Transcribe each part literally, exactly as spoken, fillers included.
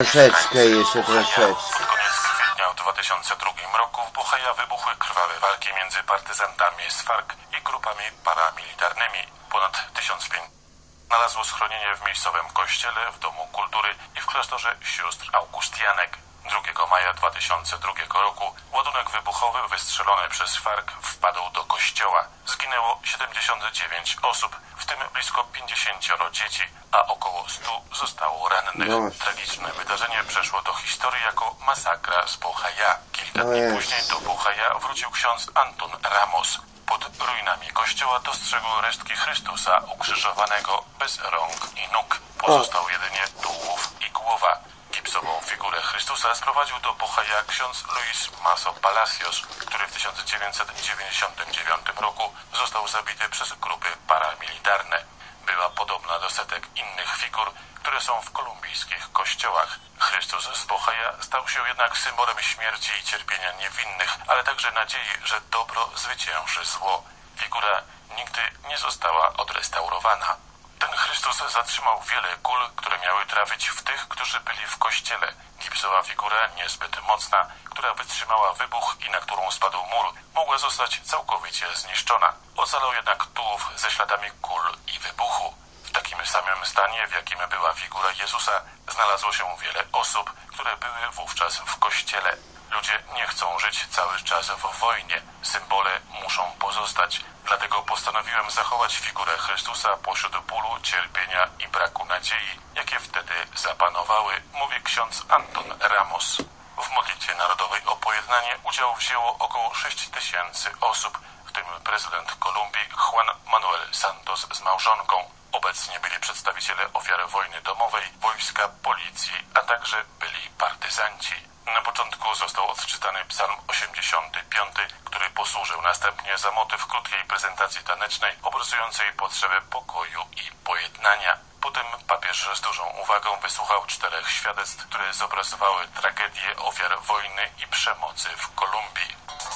troszeczkę, jeszcze troszeczkę. Pod koniec kwietnia w dwa tysiące drugim roku w Buchaja wybuchły krwawe walki między partyzantami z FARC i grupami paramilitarnymi. Ponad tysiąc pięćset znalazło schronienie w miejscowym kościele, w Domu Kultury i w klasztorze sióstr Augustianek. drugiego maja dwa tysiące drugiego roku ładunek wybuchowy wystrzelony przez FARC wpadł do kościoła. Zginęło siedemdziesiąt dziewięć osób, w tym blisko pięćdziesięcioro dzieci, a około stu zostało rannych. No. Tragiczne wydarzenie przeszło do historii jako masakra z Buchaja. Kilka No dni jest. później do Buchaja wrócił ksiądz Antun Ramos. Pod ruinami kościoła dostrzegł resztki Chrystusa ukrzyżowanego bez rąk i nóg. Pozostał jedynie tułów i głowa. Gipsową figurę Chrystusa sprowadził do Buchaja ksiądz Luis Maso Palacios, który w tysiąc dziewięćset dziewięćdziesiątym dziewiątym roku został zabity przez grupy paramilitarne. Była podobna do setek innych figur, które są w kolumbijskich kościołach. Chrystus z Buchaja stał się jednak symbolem śmierci i cierpienia niewinnych, ale także nadziei, że dobro zwycięży zło. Figura nigdy nie została odrestaurowana. Ten Chrystus zatrzymał wiele kul, które miały trafić w tych, którzy byli w kościele. Gipsowa figura, niezbyt mocna, która wytrzymała wybuch i na którą spadł mur, mogła zostać całkowicie zniszczona. Ocalał jednak tułów ze śladami kul i wybuchu. W takim samym stanie, w jakim była figura Jezusa, znalazło się wiele osób, które były wówczas w kościele. Ludzie nie chcą żyć cały czas w wojnie. Symbole muszą pozostać. Dlatego postanowiłem zachować figurę Chrystusa pośród bólu, cierpienia i braku nadziei, jakie wtedy zapanowały, mówi ksiądz Antun Ramos. W modlitwie narodowej o pojednanie udział wzięło około sześć tysięcy osób, w tym prezydent Kolumbii Juan Manuel Santos z małżonką. Obecnie byli przedstawiciele ofiar wojny domowej, wojska, policji, a także byli partyzanci. Na początku został odczytany psalm osiemdziesiąty piąty, który posłużył następnie za motyw krótkiej prezentacji tanecznej obrazującej potrzebę pokoju i pojednania. Potem papież z dużą uwagą wysłuchał czterech świadectw, które zobrazowały tragedię ofiar wojny i przemocy w Kolumbii.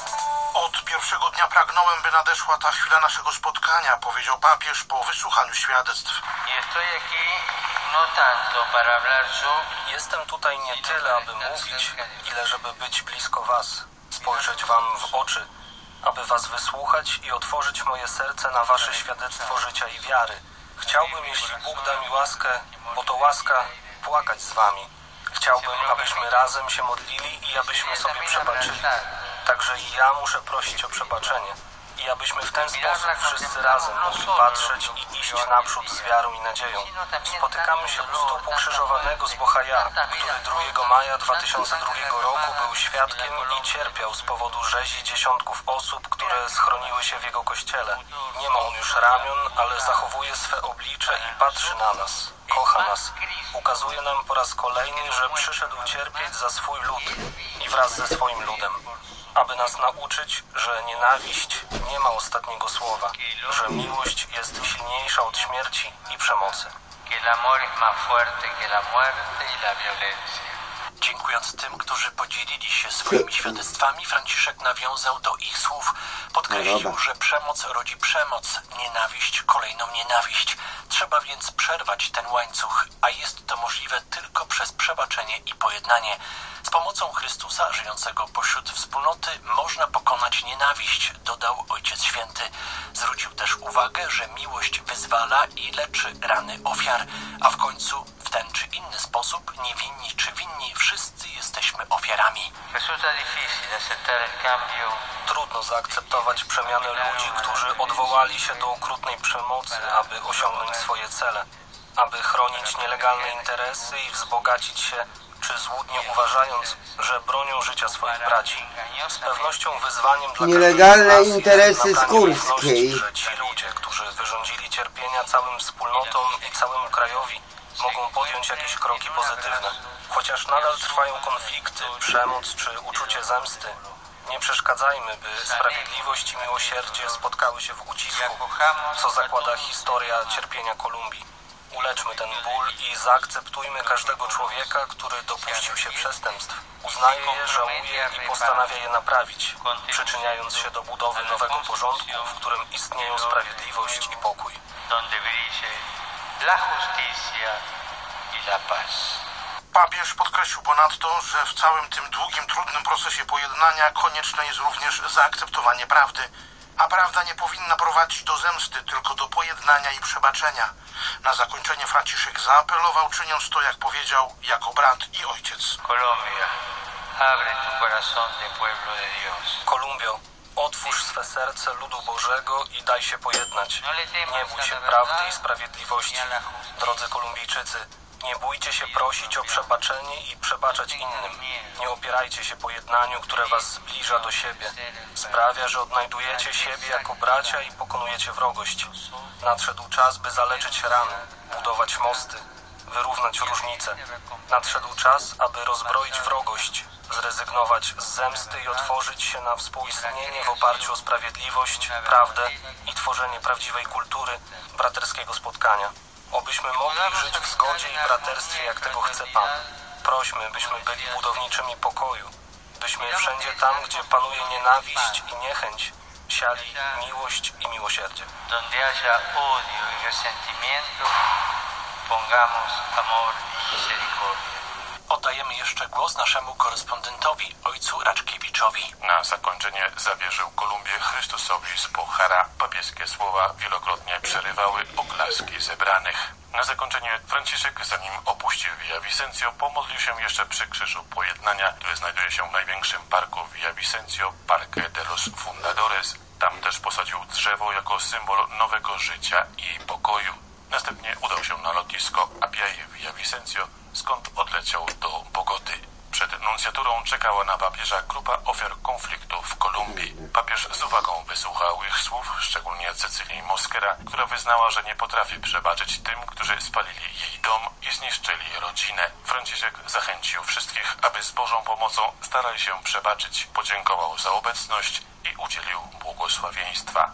Od pierwszego dnia pragnąłem, by nadeszła ta chwila naszego spotkania, powiedział papież po wysłuchaniu świadectw. Jestem tutaj nie tyle, aby mówić, ile żeby być blisko was, spojrzeć wam w oczy, aby was wysłuchać i otworzyć moje serce na wasze świadectwo życia i wiary. Chciałbym, jeśli Bóg da mi łaskę, bo to łaska, płakać z wami. Chciałbym, abyśmy razem się modlili i abyśmy sobie przebaczyli. Także i ja muszę prosić o przebaczenie. I abyśmy w ten sposób wszyscy razem mogli patrzeć i iść naprzód z wiarą i nadzieją. Spotykamy się u stóp ukrzyżowanego z Buchaja, który drugiego maja dwa tysiące drugiego roku był świadkiem i cierpiał z powodu rzezi dziesiątków osób, które schroniły się w jego kościele. Nie ma on już ramion, ale zachowuje swe oblicze i patrzy na nas. Kocha nas. Ukazuje nam po raz kolejny, że przyszedł cierpieć za swój lud i wraz ze swoim ludem. Aby nas nauczyć, że nienawiść nie ma ostatniego słowa, że miłość jest silniejsza od śmierci i przemocy. Dziękując tym, którzy podzielili się swoimi świadectwami, Franciszek nawiązał do ich słów. Podkreślił, że przemoc rodzi przemoc, nienawiść kolejną nienawiść. Trzeba więc przerwać ten łańcuch, a jest to możliwe tylko przez przebaczenie i pojednanie. Z pomocą Chrystusa, żyjącego pośród wspólnoty, można pokonać nienawiść, dodał Ojciec Święty. Zwrócił też uwagę, że miłość wyzwala i leczy rany ofiar, a w końcu w ten czy inny sposób, niewinni czy winni, wszyscy jesteśmy ofiarami. Trudno zaakceptować przemianę ludzi, którzy odwołali się do okrutnej przemocy, aby osiągnąć swoje cele, aby chronić nielegalne interesy i wzbogacić się, czy złudnie uważając, że bronią życia swoich braci. Z pewnością wyzwaniem dla nielegalne każdego z nas interesy jest nabranie Skórskiej. ufności, że ci ludzie, którzy wyrządzili cierpienia całym wspólnotom i całemu krajowi, mogą podjąć jakieś kroki pozytywne. Chociaż nadal trwają konflikty, przemoc czy uczucie zemsty, nie przeszkadzajmy, by sprawiedliwość i miłosierdzie spotkały się w ucisku, co zakłada historia cierpienia Kolumbii. Uleczmy ten ból i zaakceptujmy każdego człowieka, który dopuścił się przestępstw. Uznaje je, żałuje i postanawia je naprawić, przyczyniając się do budowy nowego porządku, w którym istnieją sprawiedliwość i pokój. La justicia y la paz. Papież podkreślił ponadto, że w całym tym długim, trudnym procesie pojednania konieczne jest również zaakceptowanie prawdy, a prawda nie powinna prowadzić do zemsty, tylko do pojednania i przebaczenia. Na zakończenie Franciszek zaapelował, czyniąc to, jak powiedział, jako brat i ojciec. Colombia, abre tu corazón de pueblo de Dios. Kolumbio, otwórz swe serce ludu Bożego i daj się pojednać. Nie bój się prawdy i sprawiedliwości. Drodzy Kolumbijczycy, nie bójcie się prosić o przebaczenie i przebaczać innym. Nie opierajcie się pojednaniu, które was zbliża do siebie. Sprawia, że odnajdujecie siebie jako bracia i pokonujecie wrogość. Nadszedł czas, by zaleczyć rany, budować mosty, wyrównać różnice. Nadszedł czas, aby rozbroić wrogość, zrezygnować z zemsty i otworzyć się na współistnienie w oparciu o sprawiedliwość, prawdę i tworzenie prawdziwej kultury braterskiego spotkania. Obyśmy mogli żyć w zgodzie i braterstwie, jak tego chce Pan. Prośmy, byśmy byli budowniczymi pokoju, byśmy wszędzie tam, gdzie panuje nienawiść i niechęć, siali miłość i miłosierdzie. Donde haya odio y resentimiento, pongamos amor y misericordia. Oddajemy jeszcze głos naszemu korespondentowi, ojcu Raczkiewiczowi. Na zakończenie zawierzył Kolumbię Chrystusowi z Puchara. Papieskie słowa wielokrotnie przerywały oklaski zebranych. Na zakończenie Franciszek, zanim opuścił Via Vicencio, pomodlił się jeszcze przy krzyżu pojednania, który znajduje się w największym parku Via Vicencio, Parque de los Fundadores. Tam też posadził drzewo jako symbol nowego życia i pokoju. Następnie udał się na lotnisko Apiaje Via Vicencio, skąd odleciał do Bogoty. Przed nuncjaturą czekała na papieża grupa ofiar konfliktu w Kolumbii. Papież z uwagą wysłuchał ich słów, szczególnie Cecylii Moskera, która wyznała, że nie potrafi przebaczyć tym, którzy spalili jej dom i zniszczyli rodzinę. Franciszek zachęcił wszystkich, aby z Bożą pomocą starali się przebaczyć, podziękował za obecność i udzielił błogosławieństwa.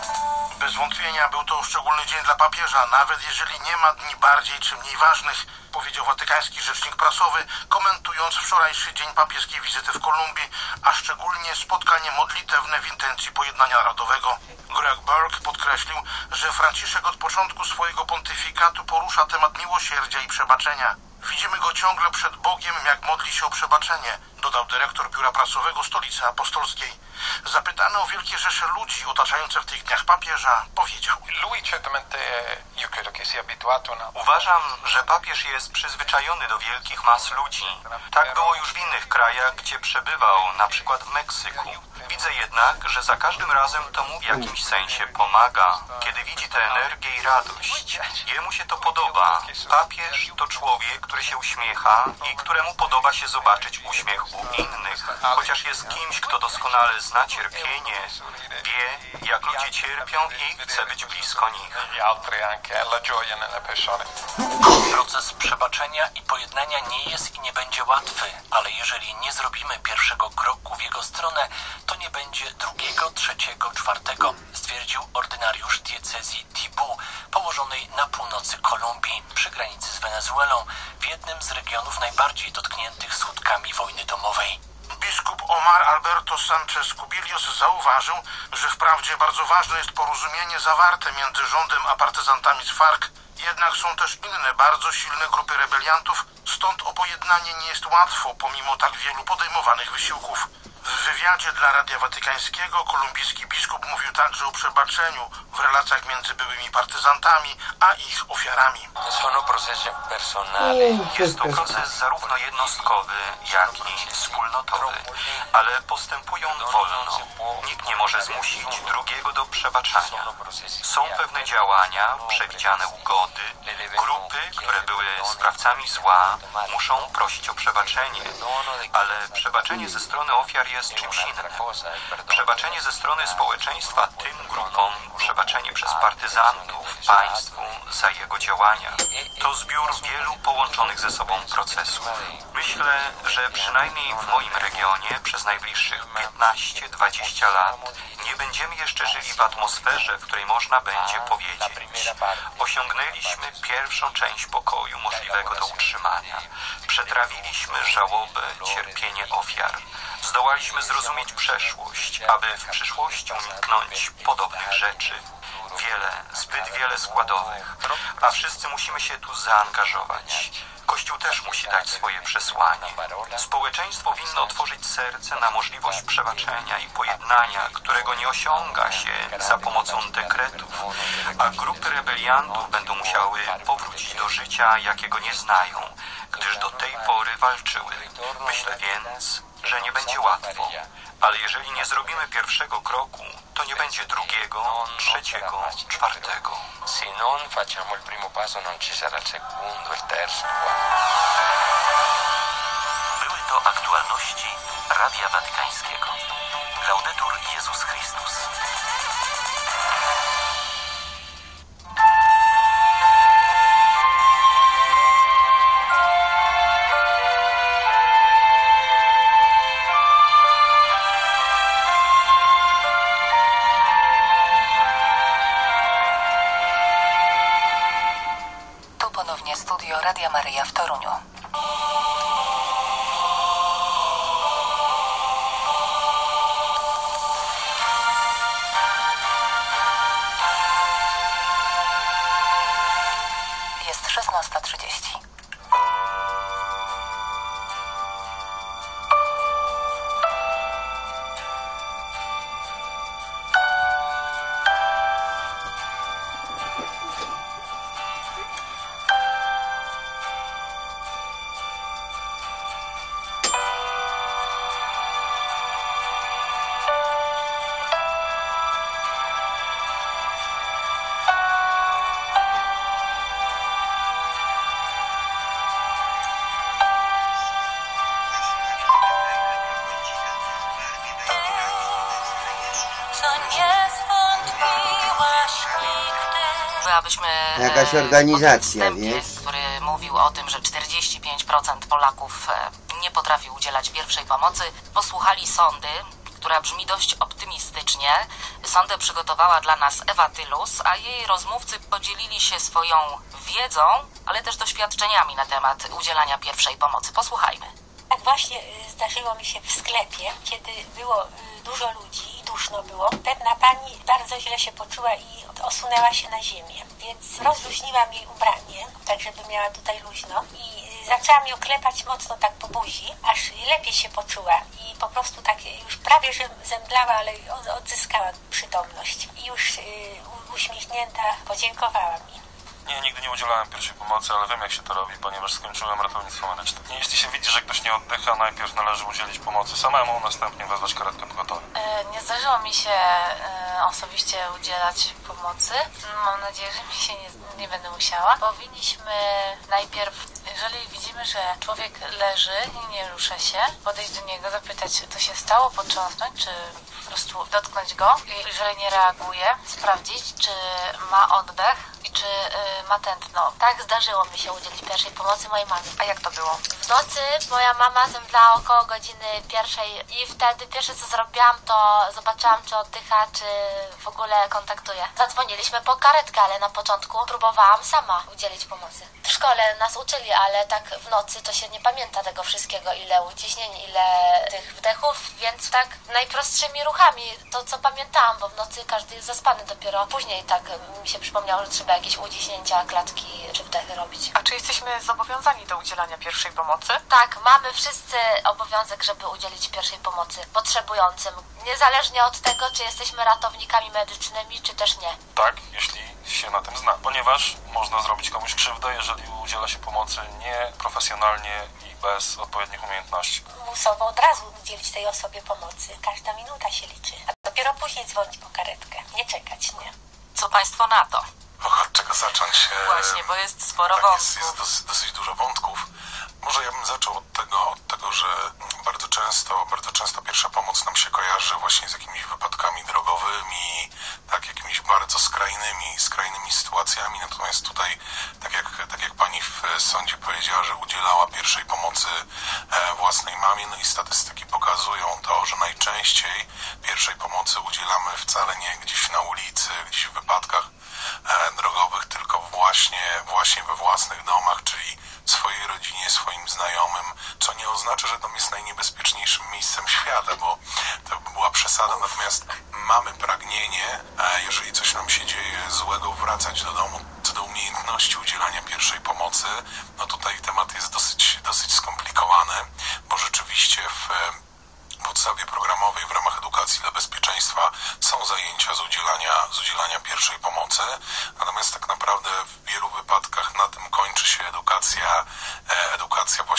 Bez wątpienia był to szczególny dzień dla papieża, nawet jeżeli nie ma dni bardziej czy mniej ważnych, powiedział watykański rzecznik prasowy, komentując wczorajszy dzień papieskiej wizyty w Kolumbii, a szczególnie spotkanie modlitewne w intencji pojednania narodowego. Greg Burke podkreślił, że Franciszek od początku swojego pontyfikatu porusza temat miłosierdzia i przebaczenia. Widzimy go ciągle przed Bogiem, jak modli się o przebaczenie, dodał dyrektor biura prasowego Stolicy Apostolskiej. Zapytany o wielkie rzesze ludzi otaczające w tych dniach papieża, powiedział: Uważam, że papież jest przyzwyczajony do wielkich mas ludzi. Tak było już w innych krajach, gdzie przebywał, na przykład w Meksyku. Widzę jednak, że za każdym razem to mu w jakimś sensie pomaga, kiedy widzi tę energię i radość. Jemu się to podoba. Papież to człowiek, który się uśmiecha i któremu podoba się zobaczyć uśmiech u innych, chociaż jest kimś, kto doskonale zna cierpienie, wie, jak ludzie cierpią i chce być blisko nich. Proces przebaczenia i pojednania nie jest i nie będzie łatwy, ale jeżeli nie zrobimy pierwszego kroku w jego stronę, to nie będzie drugiego, trzeciego, czwartego, stwierdził ordynariusz diecezji Tibú, położonej na północy Kolumbii, przy granicy z Wenezuelą, w jednym z regionów najbardziej dotkniętych skutkami wojny domowej. Biskup Omar Alberto Sánchez Cubillos zauważył, że wprawdzie bardzo ważne jest porozumienie zawarte między rządem a partyzantami z FARC, jednak są też inne bardzo silne grupy rebeliantów, stąd o pojednanie nie jest łatwo pomimo tak wielu podejmowanych wysiłków. W wywiadzie dla Radia Watykańskiego kolumbijski biskup mówił także o przebaczeniu w relacjach między byłymi partyzantami a ich ofiarami. Jest to proces zarówno jednostkowy, jak i wspólnotowy, ale postępują wolno. Nikt nie może zmusić drugiego do przebaczania. Są pewne działania, przewidziane ugody. Grupy, które były sprawcami zła, muszą prosić o przebaczenie, ale przebaczenie ze strony ofiar jest czymś innym. Przebaczenie ze strony społeczeństwa tym grupom, przebaczenie przez partyzantów państwu za jego działania. To zbiór wielu połączonych ze sobą procesów. Myślę, że przynajmniej w moim regionie przez najbliższych piętnaście dwadzieścia lat nie będziemy jeszcze żyli w atmosferze, w której można będzie powiedzieć: osiągnęliśmy pierwszą część pokoju możliwego do utrzymania. Przetrawiliśmy żałobę, cierpienie ofiar. Zdołaliśmy zrozumieć przeszłość, aby w przyszłości uniknąć podobnych rzeczy. Wiele, zbyt wiele składowych, a wszyscy musimy się tu zaangażować. Kościół też musi dać swoje przesłanie. Społeczeństwo winno otworzyć serce na możliwość przebaczenia i pojednania, którego nie osiąga się za pomocą dekretów, a grupy rebeliantów będą musiały powrócić do życia, jakiego nie znają, gdyż do tej pory walczyły. Myślę więc, że nie będzie łatwo, ale jeżeli nie zrobimy pierwszego kroku, to nie będzie drugiego, trzeciego, czwartego. Se non facciamo il primo passo non ci sarà il secondo, il terzo. Były to aktualności Radia Watykańskiego. Laudetur Jezus Chrystus. Studio Radia Maryja w Toruniu. Jest szesnasta trzydzieści. Abyśmy jakaś organizacja, wstępie, wiesz? który mówił o tym, że czterdzieści pięć procent Polaków nie potrafi udzielać pierwszej pomocy, posłuchali sondy, która brzmi dość optymistycznie. Sondę przygotowała dla nas Ewa Tylus, a jej rozmówcy podzielili się swoją wiedzą, ale też doświadczeniami na temat udzielania pierwszej pomocy. Posłuchajmy. Tak właśnie zdarzyło mi się w sklepie, kiedy było dużo ludzi i duszno było. Pewna pani bardzo źle się poczuła i osunęła się na ziemię, więc rozluźniłam jej ubranie, tak żeby miała tutaj luźno i zaczęłam ją klepać mocno tak po buzi, aż lepiej się poczuła i po prostu tak już prawie że zemdlała, ale odzyskała przytomność i już yy, uśmiechnięta podziękowała mi. Nie, nigdy nie udzielałem pierwszej pomocy, ale wiem jak się to robi, ponieważ skończyłem ratownictwo medyczne. Jeśli się widzi, że ktoś nie oddycha, najpierw należy udzielić pomocy samemu, następnie wezwać karetkę pogotowia. Nie zdarzyło mi się e, osobiście udzielać pomocy. Mam nadzieję, że mi się nie, nie będę musiała. Powinniśmy najpierw, jeżeli widzimy, że człowiek leży i nie rusza się, podejść do niego, zapytać, co się stało, potrząsnąć, czy po prostu dotknąć go. I jeżeli nie reaguje, sprawdzić, czy ma oddech i czy y, ma tętno. Tak, zdarzyło mi się udzielić pierwszej pomocy mojej mamie. A jak to było? W nocy moja mama zemdlała około godziny pierwszej i wtedy pierwsze co zrobiłam, to zobaczyłam, czy oddycha, czy w ogóle kontaktuje. Zadzwoniliśmy po karetkę, ale na początku próbowałam sama udzielić pomocy. W szkole nas uczyli, ale tak w nocy to się nie pamięta tego wszystkiego, ile uciśnień, ile tych wdechów, więc tak najprostszymi ruchami, to co pamiętałam, bo w nocy każdy jest zaspany, dopiero później tak mi się przypomniało, że trzeba jakieś uciśnięcia klatki czy wdechy robić. A czy jesteśmy zobowiązani do udzielania pierwszej pomocy? Tak, mamy wszyscy obowiązek, żeby udzielić pierwszej pomocy potrzebującym, niezależnie od tego, czy jesteśmy ratownikami medycznymi, czy też nie. Tak, jeśli się na tym zna, ponieważ można zrobić komuś krzywdę, jeżeli udziela się pomocy nieprofesjonalnie i bez odpowiednich umiejętności. Musowo od razu udzielić tej osobie pomocy. Każda minuta się liczy, a dopiero później dzwonić po karetkę. Nie czekać, nie. Co Państwo na to? Och, od czego zacząć? Właśnie, bo jest sporo tak, wątków. Jest, jest dosyć, dosyć dużo wątków. Może ja bym zaczął od tego, od tego, że bardzo często, bardzo często pierwsza pomoc nam się kojarzy właśnie z jakimiś wypadkami drogowymi, tak, jakimiś bardzo skrajnymi, skrajnymi sytuacjami. Natomiast tutaj, tak jak, tak jak pani w sądzie powiedziała, że udzielała pierwszej pomocy e, własnej mamie, no i statystyki pokazują to, że najczęściej pierwszej pomocy udzielamy wcale nie gdzieś na ulicy, gdzieś w wypadkach e, drogowych, tylko właśnie, właśnie we własnych domach, czyli swojej rodzinie, swoim znajomym, co nie oznacza, że dom jest najniebezpieczniejszym miejscem świata, bo to by była przesada, natomiast mamy pragnienie, jeżeli coś nam się dzieje złego, wracać do domu. Co do umiejętności udzielania pierwszej pomocy, no tutaj temat jest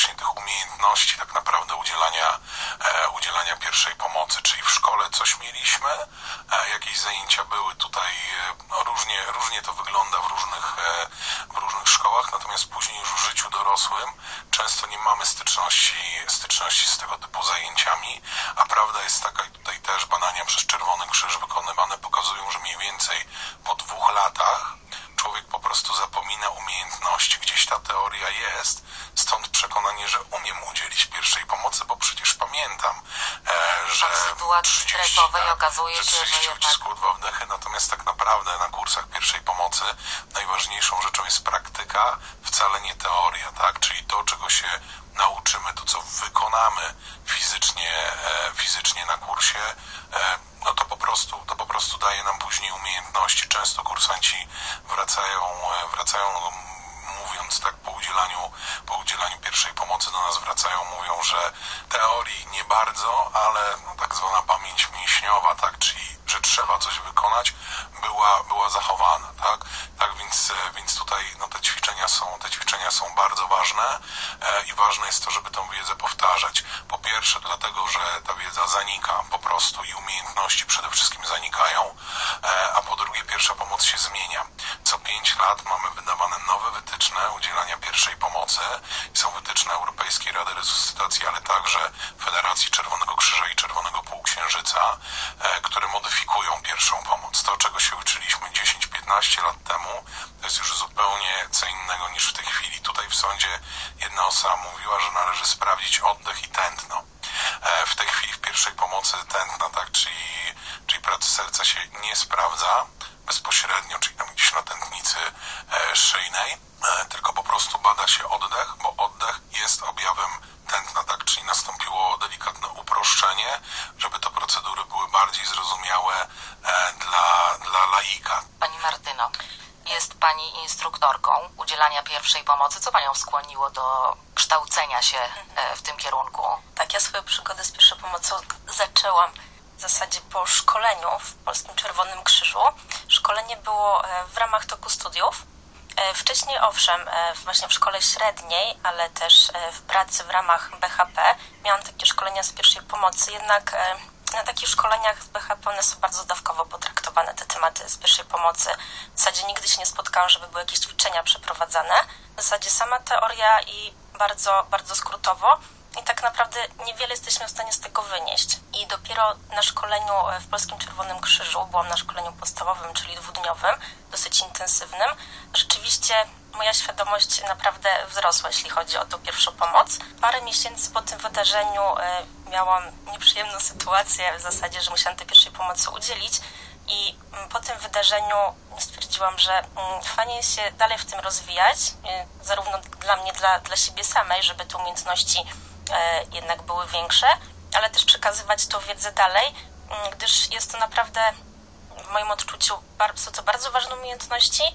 właśnie tych umiejętności tak naprawdę udzielania, e, udzielania pierwszej pomocy, czyli w szkole coś mieliśmy, e, jakieś zajęcia były tutaj, e, no różnie, różnie to wygląda w różnych, e, w różnych szkołach, natomiast później już w życiu dorosłym często nie mamy styczności, styczności z tego typu zajęciami, a prawda jest taka, i tutaj też badania przez Czerwony Krzyż wykonywane pokazują, że mniej więcej po dwóch latach człowiek po prostu zapomina umiejętności, gdzieś ta teoria jest, stąd przekonanie, że umiem udzielić pierwszej pomocy, bo przecież pamiętam, e, że w sytuacji stresowej okazuje się, że trzydzieści ucisków, dwa wdechy, natomiast tak naprawdę na kursach pierwszej pomocy najważniejszą rzeczą jest praktyka, wcale nie teoria, tak? Czyli to, czego się nauczymy, to co wykonamy fizycznie, e, fizycznie na kursie, e, no to po prostu, to po prostu daje nam później umiejętności. Często kursanci wracają, wracają mówiąc tak po udzielaniu, po udzielaniu pierwszej pomocy do nas wracają, mówią, że teorii nie bardzo, ale no, tak zwana pamięć mięśniowa, tak, czyli że trzeba coś wykonać, była, była zachowana, tak? Tak więc, więc tutaj no, te ćwiczenia są, te ćwiczenia są bardzo ważne e, i ważne jest to, żeby tą wiedzę powtarzać. Po pierwsze dlatego, że ta wiedza zanika po prostu i umiejętności przede wszystkim zanikają, e, a po drugie pierwsza pomoc się zmienia. Co pięć lat mamy wydawane nowe wytyczne udzielania pierwszej pomocy. Są wytyczne Europejskiej Rady Resuscytacji, ale także Federacji Czerwonego Krzyża i Czerwonego Półksiężyca, e, które modyfikują pierwszą pomoc. To, czego się uczyliśmy dziesięć piętnaście lat temu, to jest już zupełnie co innego niż w tej chwili. Tutaj w sądzie jedna osoba mówiła, że należy sprawdzić oddech i tętno. E, w tej chwili w pierwszej pomocy tętna, tak, czyli, czyli pracy serca się nie sprawdza bezpośrednio, czyli tam gdzieś na tętnicy e, szyjnej, e, tylko po prostu bada się oddech, bo oddech jest objawem tętna, tak, czyli nastąpiło delikatne uproszczenie, żeby te procedury były bardziej zrozumiałe e, dla, dla laika. Pani Martyno, jest Pani instruktorką udzielania pierwszej pomocy. Co Panią skłoniło do kształcenia się w tym kierunku? Tak, ja swoją przygodę z pierwszą pomocą zaczęłam w zasadzie po szkoleniu w Polskim Czerwonym Krzyżu. Szkolenie było w ramach toku studiów. Wcześniej owszem, właśnie w szkole średniej, ale też w pracy w ramach B H P miałam takie szkolenia z pierwszej pomocy, jednak na takich szkoleniach z B H P one są bardzo dawkowo potraktowane, te tematy z pierwszej pomocy. W zasadzie nigdy się nie spotkałam, żeby były jakieś ćwiczenia przeprowadzane. W zasadzie sama teoria i bardzo, bardzo skrótowo. I tak naprawdę niewiele jesteśmy w stanie z tego wynieść. I dopiero na szkoleniu w Polskim Czerwonym Krzyżu, byłam na szkoleniu podstawowym, czyli dwudniowym, dosyć intensywnym, rzeczywiście moja świadomość naprawdę wzrosła, jeśli chodzi o tą pierwszą pomoc. Parę miesięcy po tym wydarzeniu miałam nieprzyjemną sytuację, w zasadzie, że musiałam tej pierwszej pomocy udzielić. I po tym wydarzeniu stwierdziłam, że fajnie jest się dalej w tym rozwijać, zarówno dla mnie, dla, dla siebie samej, żeby te umiejętności jednak były większe, ale też przekazywać tą wiedzę dalej, gdyż jest to naprawdę w moim odczuciu są to bardzo ważne umiejętności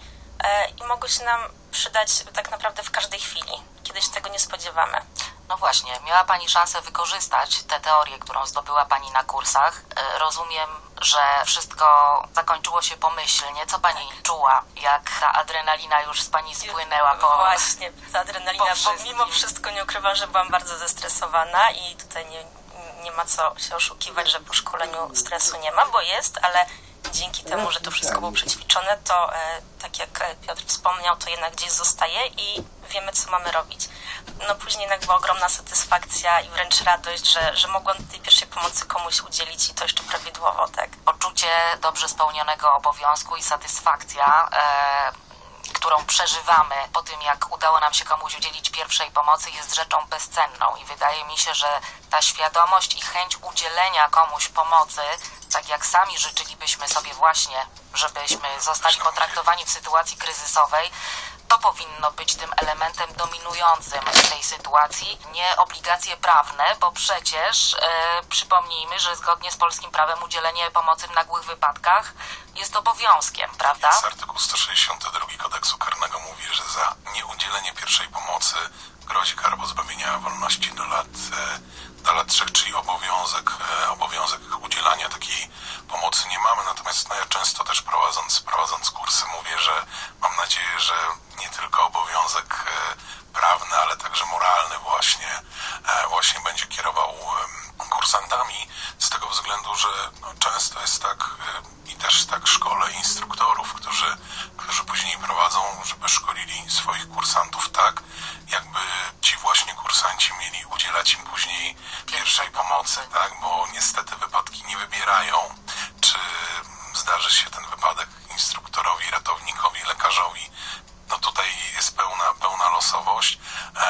i mogą się nam przydać tak naprawdę w każdej chwili, kiedy się tego nie spodziewamy. No właśnie, miała Pani szansę wykorzystać tę teorię, którą zdobyła Pani na kursach. Rozumiem, że wszystko zakończyło się pomyślnie. Co Pani czuła, jak ta adrenalina już z Pani spłynęła po... Właśnie, ta adrenalina, bo mimo wszystko nie ukrywam, że byłam bardzo zestresowana i tutaj nie, nie ma co się oszukiwać, że po szkoleniu stresu nie ma, bo jest, ale dzięki temu, że to wszystko było przećwiczone, to e, tak jak Piotr wspomniał, to jednak gdzieś zostaje i wiemy, co mamy robić. No później jednak była ogromna satysfakcja i wręcz radość, że, że mogłam tej pierwszej pomocy komuś udzielić i to jeszcze prawidłowo, tak. Poczucie dobrze spełnionego obowiązku i satysfakcja, e, którą przeżywamy po tym, jak udało nam się komuś udzielić pierwszej pomocy, jest rzeczą bezcenną i wydaje mi się, że ta świadomość i chęć udzielenia komuś pomocy, tak jak sami życzylibyśmy sobie właśnie, żebyśmy zostali potraktowani w sytuacji kryzysowej, to powinno być tym elementem dominującym w tej sytuacji, nie obligacje prawne, bo przecież e, przypomnijmy, że zgodnie z polskim prawem udzielenie pomocy w nagłych wypadkach jest obowiązkiem, prawda? Z artykuł sto sześćdziesiąty drugi Kodeksu Karnego mówi, że za nieudzielenie pierwszej pomocy grozi kara pozbawienia wolności do lat, do lat trzech, czyli obowiązek, obowiązek udzielania takiej pomocy nie mamy. Natomiast no, ja często też prowadząc, prowadząc kursy mówię, że mam nadzieję, że nie tylko obowiązek prawny, ale także moralny właśnie, właśnie będzie kierował kursantami, z tego względu, że no, często jest tak i też tak szkole instruktorów, którzy, którzy później prowadzą, żeby szkolili swoich kursantów tak, jakby ci właśnie kursanci mieli udzielać im później pierwszej pomocy, tak, bo niestety wypadki nie wybierają, czy zdarzy się ten wypadek instruktorowi, ratownikowi, lekarzowi. No tutaj jest pełna, pełna losowość,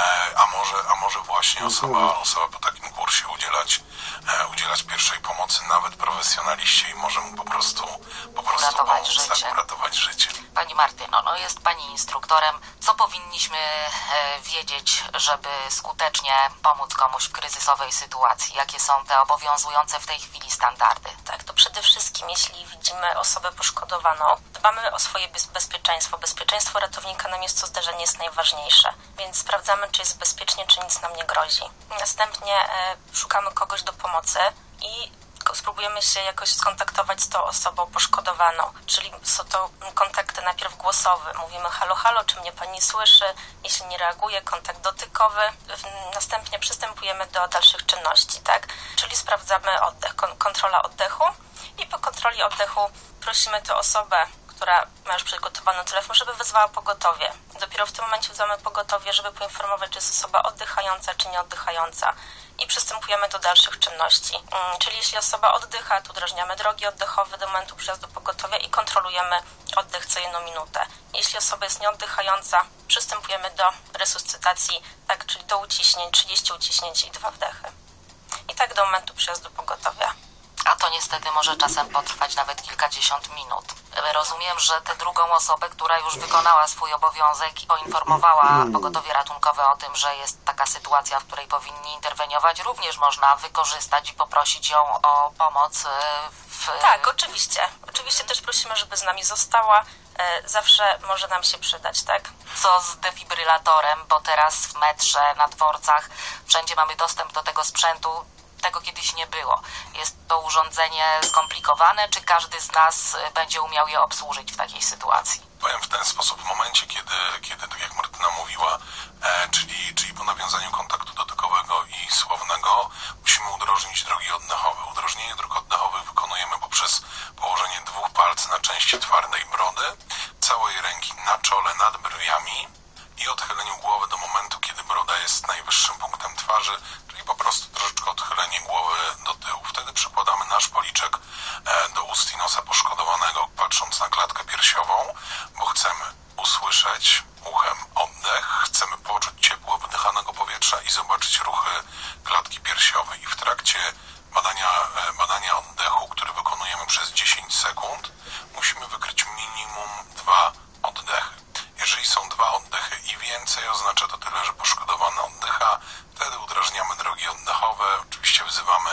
a może, a może właśnie osoba, osoba po takim kursie udzielać, udzielać pierwszej pomocy, nawet profesjonaliście, i może mu po prostu, po prostu uratować pomóc, życie. tak, uratować życie. Pani Martyno, no jest Pani instruktorem. Co powinniśmy e, wiedzieć, żeby skutecznie pomóc komuś w kryzysowej sytuacji? Jakie są te obowiązujące w tej chwili standardy? Tak, to przede wszystkim, jeśli widzimy osobę poszkodowaną, dbamy o swoje bez- bezpieczeństwo. Bezpieczeństwo ratownika na miejscu zdarzenia jest najważniejsze, więc sprawdzamy, czy jest bezpiecznie, czy nic nam nie grozi. Następnie e, szukamy kogoś do pomocy i spróbujemy się jakoś skontaktować z tą osobą poszkodowaną, czyli są to kontakty najpierw głosowe. Mówimy halo, halo, czy mnie pani słyszy? Jeśli nie reaguje, kontakt dotykowy. Następnie przystępujemy do dalszych czynności, tak? Czyli sprawdzamy oddech, kontrola oddechu i po kontroli oddechu prosimy tę osobę, która ma już przygotowany telefon, żeby wezwała pogotowie. Dopiero w tym momencie wzywamy pogotowie, żeby poinformować, czy jest osoba oddychająca, czy nieoddychająca. I przystępujemy do dalszych czynności. Czyli jeśli osoba oddycha, to udrażniamy drogi oddechowe do momentu przyjazdu pogotowia i kontrolujemy oddech co jedną minutę. Jeśli osoba jest nieoddychająca, przystępujemy do resuscytacji, tak, czyli do uciśnień, trzydzieści uciśnięć i dwa wdechy. I tak do momentu przyjazdu pogotowia. A to niestety może czasem potrwać nawet kilkadziesiąt minut. Rozumiem, że tę drugą osobę, która już wykonała swój obowiązek i poinformowała pogotowie ratunkowe o tym, że jest taka sytuacja, w której powinni interweniować, również można wykorzystać i poprosić ją o pomoc w... Tak, oczywiście. Oczywiście też prosimy, żeby z nami została. Zawsze może nam się przydać, tak? Co z defibrylatorem, bo teraz w metrze, na dworcach, wszędzie mamy dostęp do tego sprzętu. Tego kiedyś nie było. Jest to urządzenie skomplikowane, czy każdy z nas będzie umiał je obsłużyć w takiej sytuacji? Powiem w ten sposób, w momencie, kiedy, kiedy tak jak Martyna mówiła, e, czyli, czyli po nawiązaniu kontaktu dotykowego i słownego, musimy udrożnić drogi oddechowe. Udrożnienie dróg oddechowych wykonujemy poprzez położenie dwóch palców na części twardej brody, całej ręki na czole nad brwiami i odchyleniu głowy do momentu, kiedy broda jest najwyższym punktem twarzy, czyli po prostu troszeczkę odchylenie głowy do tyłu. Wtedy przykładamy nasz policzek do ust i nosa poszkodowanego, patrząc na klatkę piersiową, bo chcemy usłyszeć uchem oddech, chcemy poczuć ciepło wydychanego powietrza i zobaczyć ruchy klatki piersiowej. I w trakcie badania, badania oddechu, który wykonujemy przez dziesięć sekund, musimy wykryć minimum dwa oddechy. Jeżeli są dwa oddechy i więcej, oznacza to tyle, że poszkodowany oddycha. Wtedy udrażniamy drogi oddechowe. Oczywiście wzywamy,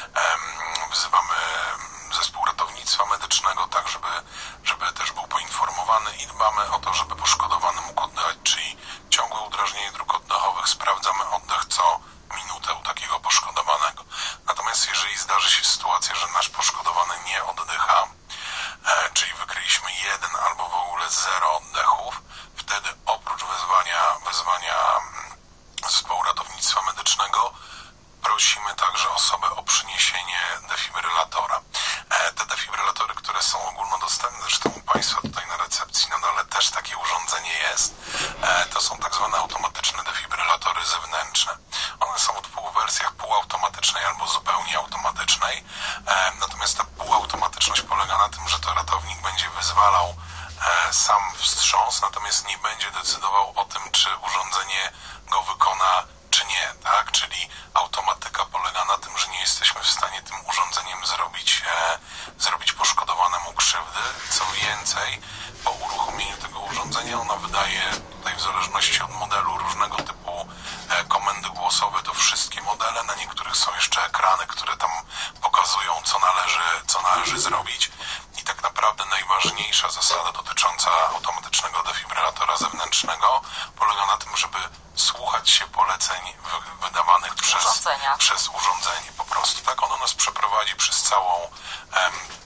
um, wzywamy zespół ratownictwa medycznego, tak żeby, żeby też był poinformowany, i dbamy o to, żeby poszkodowany mógł oddychać, czyli ciągłe udrażnienie dróg oddechowych. Sprawdzamy oddech co minutę u takiego poszkodowanego. Natomiast jeżeli zdarzy się sytuacja, że nasz poszkodowany nie oddycha, e, czyli wykryliśmy jeden albo w ogóle zero oddechów, wtedy oprócz wezwania, wezwania zespołu ratownictwa medycznego prosimy także osobę o przyniesienie defibrylatora. E, te defibrylatory, które są ogólnodostępne, zresztą u Państwa tutaj na recepcji na dole też takie urządzenie jest, e, to są tak zwane automatyczne defibrylatory zewnętrzne. One są w dwóch wersjach, półautomatycznej albo zupełnie automatycznej, e, natomiast ta półautomatyczność polega na tym, że to ratownik będzie wyzwalał e, sam wstrząs, natomiast nie będzie decydował o tym, czy urządzenie go wykona, czy nie, tak? Czyli automatyka polega na tym, że nie jesteśmy w stanie tym urządzeniem zrobić, e, zrobić poszkodowanemu krzywdy. Co więcej, po uruchomieniu tego urządzenia ona wydaje, tutaj w zależności od modelu, różnego typu e, komendy głosowe. To wszystkie modele, na niektórych są jeszcze ekrany, które tam pokazują, co należy, co należy zrobić. I tak naprawdę najważniejsza zasada dotycząca automatycznego defibrylatora zewnętrznego polega na tym, żeby słuchać się poleceń wydawanych przez, przez urządzenie po prostu. Tak ono nas przeprowadzi przez całą, em,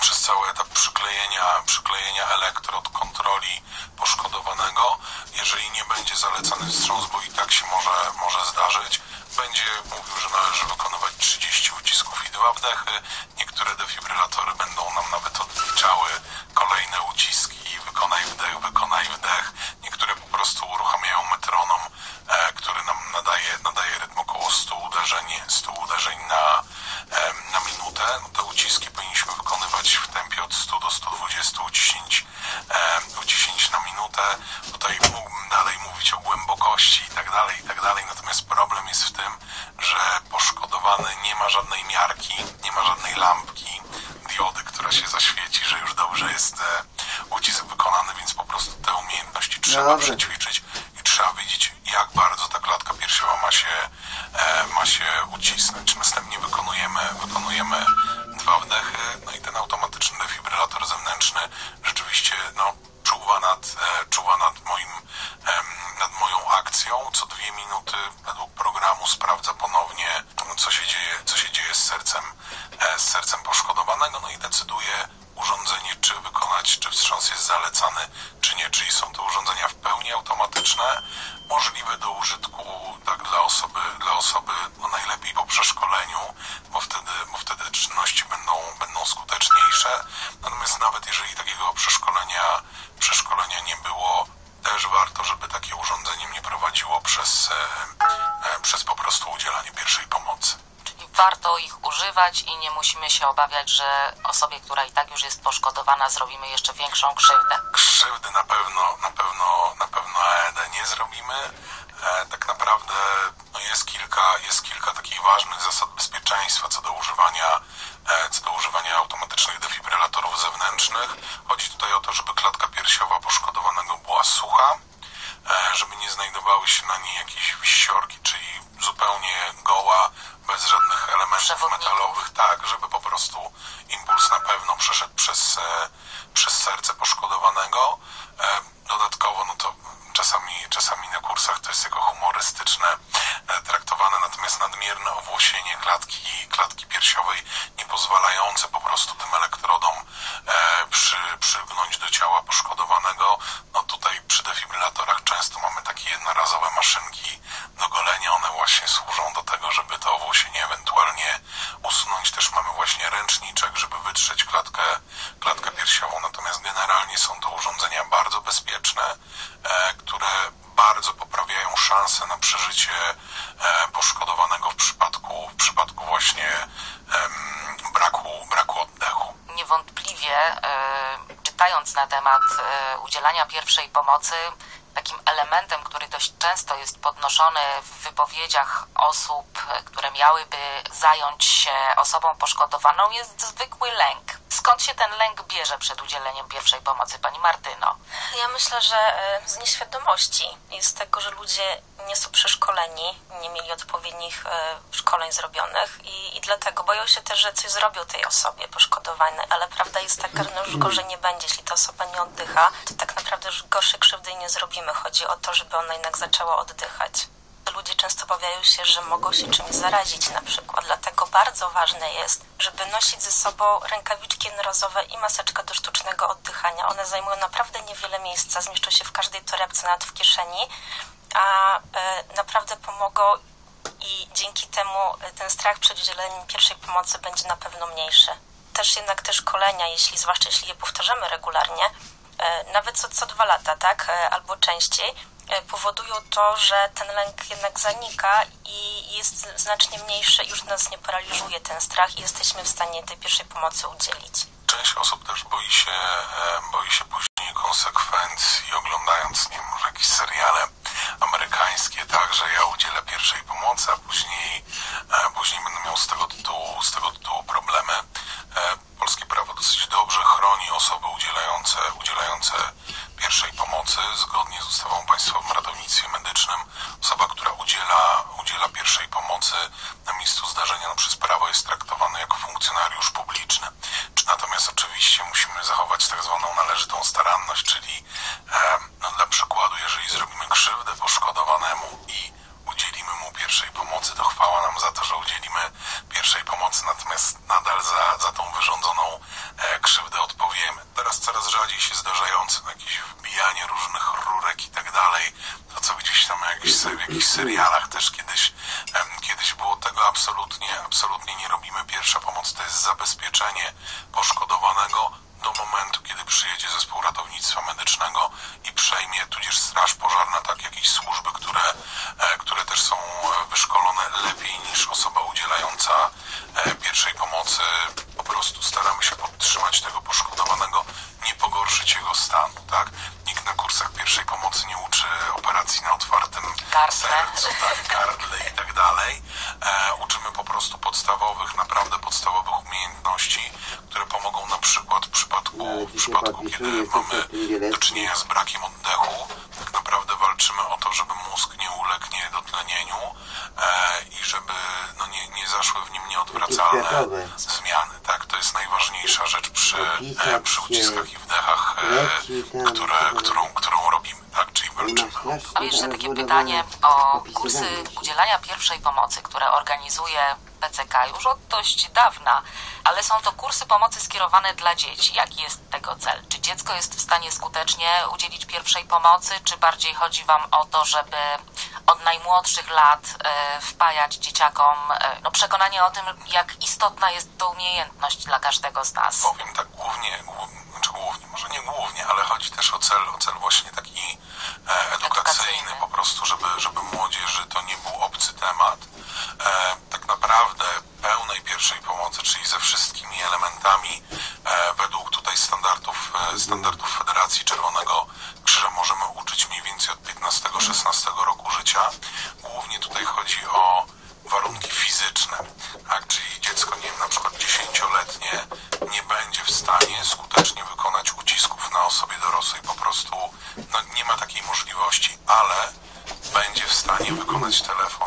przez cały etap przyklejenia, przyklejenia elektrod, kontroli poszkodowanego. Jeżeli nie będzie zalecany wstrząs, bo i tak się może, może zdarzyć, będzie mówił, że należy wykonywać trzydzieści ucisków i dwa wdechy. Niektóre defibrylatory będą nam nawet odliczały kolejne uciski, wykonaj wdech, wykonaj wdech. Niektóre po prostu uruchamiają metronom, e, który nam nadaje, nadaje rytm około stu uderzeń, stu uderzeń na, e, na minutę. No te uciski powinniśmy wykonywać w tempie od stu do stu dwudziestu uciśnięć, e, uciśnięć na minutę. Tutaj mógłbym dalej mówić o głębokości i tak dalej, i tak dalej. Natomiast problem jest w tym, że poszkodowany nie ma żadnej miarki, nie ma żadnej lampki, diody, która się zaświeci, że już dobrze jest e, ucisk wykonany, więc po prostu te umiejętności trzeba Dobrze. przećwiczyć i trzeba wiedzieć, jak bardzo ta klatka piersiowa ma się, e, ma się ucisnąć. Następnie wykonujemy, wykonujemy dwa wdechy, no i ten automatyczny defibrylator zewnętrzny rzeczywiście no, czuwa nad, e, czuwa nad moim e, nad moją akcją. Co dwie minuty według programu sprawdza ponownie, co się dzieje, co się dzieje z sercem, e, z sercem poszkodowanego, no i decyduje urządzenie, czy wykonać, czy wstrząs jest zalecany, czy nie. Czyli są to urządzenia w pełni automatyczne, możliwe do użytku tak dla osoby, dla osoby no najlepiej po przeszkoleniu, bo wtedy, bo wtedy czynności będą, będą skuteczniejsze. Natomiast nawet jeżeli takiego przeszkolenia, przeszkolenia nie było, też warto, żeby takie urządzenie mnie prowadziło przez, e, e, przez po prostu udzielanie pierwszej pomocy. Warto ich używać i nie musimy się obawiać, że osobie, która i tak już jest poszkodowana, zrobimy jeszcze większą krzywdę. Krzywdy na pewno, na pewno, na pewno A E D nie zrobimy. E, tak naprawdę no jest kilka, jest kilka takich ważnych zasad bezpieczeństwa co do używania, e, co do używania automatycznych defibrylatorów zewnętrznych. Chodzi tutaj o to, żeby klatka piersiowa poszkodowanego była sucha, e, żeby nie znajdowały się na niej jakieś wisiorki, czyli zupełnie goła, bez żadnych elementów metalowych, tak, żeby po prostu impuls na pewno przeszedł przez, e, przez serce poszkodowanego. E, dodatkowo, no to czasami, czasami na kursach to jest jako humorystyczne e, traktowane, natomiast nadmierne owłosienie klatki, klatki piersiowej nie pozwalające po prostu tym elektrodom e, przy, przywgnąć do ciała poszkodowanego. No tutaj przy defibrylatorach często mamy takie jednorazowe maszynki do golenia, one właśnie służą do tego, żeby to owłosienie ewentualnie usunąć. Też mamy właśnie ręczniczek, żeby wytrzeć klatkę, klatkę piersiową, natomiast generalnie są to urządzenia bardzo bezpieczne, e, które bardzo poprawiają szanse na przeżycie e, poszkodowanego w przypadku, w przypadku właśnie em, braku, braku oddechu. Niewątpliwie, e, czytając na temat e, udzielania pierwszej pomocy, takim elementem, który dość często jest podnoszony w wypowiedziach osób, które miałyby zająć się osobą poszkodowaną, jest zwykły lęk. Skąd się ten lęk bierze przed udzieleniem pierwszej pomocy, pani Martyno? Ja myślę, że z nieświadomości i z tego, że ludzie nie są przeszkoleni, nie mieli odpowiednich szkoleń zrobionych i, i dlatego boją się też, że coś zrobią tej osobie poszkodowanej, ale prawda jest taka, że no już gorzej nie będzie, jeśli ta osoba nie oddycha, to tak naprawdę już gorszej krzywdy nie zrobimy. Chodzi o to, żeby ona jednak zaczęła oddychać. Ludzie często obawiają się, że mogą się czymś zarazić na przykład, dlatego bardzo ważne jest, żeby nosić ze sobą rękawiczki jednorazowe i maseczkę do sztucznego oddychania. One zajmują naprawdę niewiele miejsca, zmieszczą się w każdej torebce, nawet w kieszeni, a e, naprawdę pomogą i dzięki temu ten strach przed udzieleniem pierwszej pomocy będzie na pewno mniejszy. Też jednak te szkolenia, jeśli, zwłaszcza jeśli je powtarzamy regularnie, e, nawet co, co dwa lata, tak, e, albo częściej, powodują to, że ten lęk jednak zanika i jest znacznie mniejszy, już nas nie paraliżuje ten strach i jesteśmy w stanie tej pierwszej pomocy udzielić. Część osób też boi się, boi się później konsekwencji, oglądając, nie wiem, może jakieś seriale amerykańskie, tak, że ja udzielę pierwszej pomocy, a później, później będę miał z tego tytułu, z tego tytułu problemy. Polskie prawo dosyć dobrze chroni osoby udzielające, udzielające pierwszej pomocy. Zgodnie z ustawą o Państwowym Ratownictwie Medycznym osoba, która udziela, udziela pierwszej pomocy na miejscu zdarzenia no, przez prawo jest traktowana jako funkcjonariusz publiczny. Czy natomiast oczywiście musimy zachować tak zwaną należytą staranność, czyli e, no, dla przykładu, jeżeli zrobimy krzywdę poszkodowanemu i udzielimy mu pierwszej pomocy, to chwała nam za to, że udzielimy pierwszej pomocy, natomiast nadal za, za tą wyrządzoną e, krzywdę absolutnie, absolutnie nie robimy. Pierwsza pomoc to jest zabezpieczenie poszkodowanego do momentu, kiedy przyjedzie zespół ratownictwa medycznego i przejmie, tudzież straż pożarna, tak, jakieś służby, które, które też są wyszkolone lepiej niż osoba udzielająca pierwszej pomocy. Po prostu staramy się podtrzymać tego poszkodowanego, nie pogorszyć jego stanu, tak? Nikt na kursach pierwszej pomocy nie uczy operacji na otwartym sercu, tak, gardle i tak dalej. E, uczymy po prostu podstawowych, naprawdę podstawowych umiejętności, które pomogą na przykład w przypadku, w przypadku kiedy mamy do czynienia z brakiem oddechu. Tak naprawdę walczymy o to, żeby mózg nie uległ niedotlenieniu e, i żeby no, nie, nie zaszły w nim nieodwracalne zmiany. Tak? To jest najważniejsza rzecz przy, e, przy uciskach i wdechach, e, które, którą, którą robimy. Tak? Czyli walczymy. Mam jeszcze takie pytanie o kursy udzielania pierwszej pomocy, które organizuje P C K już od dość dawna, ale są to kursy pomocy skierowane dla dzieci. Jaki jest tego cel? Czy dziecko jest w stanie skutecznie udzielić pierwszej pomocy, czy bardziej chodzi Wam o to, żeby od najmłodszych lat e, wpajać dzieciakom e, no, przekonanie o tym, jak istotna jest to umiejętność dla każdego z nas? Powiem tak głównie, głównie, znaczy głównie, może nie głównie, ale chodzi też o cel, o cel właśnie taki e, edukacyjny, edukacyjny, po prostu, żeby, żeby młodzieży to nie był obcy temat. E, tak naprawdę pełnej pierwszej pomocy, czyli ze wszystkimi elementami e, według tutaj standardów, e, standardów Federacji Czerwonego Krzyża możemy uczyć mniej więcej od piętnastego szesnastego roku życia. Głównie tutaj chodzi o warunki fizyczne, tak? Czyli dziecko, nie wiem, na przykład dziesięcioletnie nie będzie w stanie skutecznie wykonać ucisków na osobie dorosłej, po prostu no, nie ma takiej możliwości, ale będzie w stanie wykonać telefon,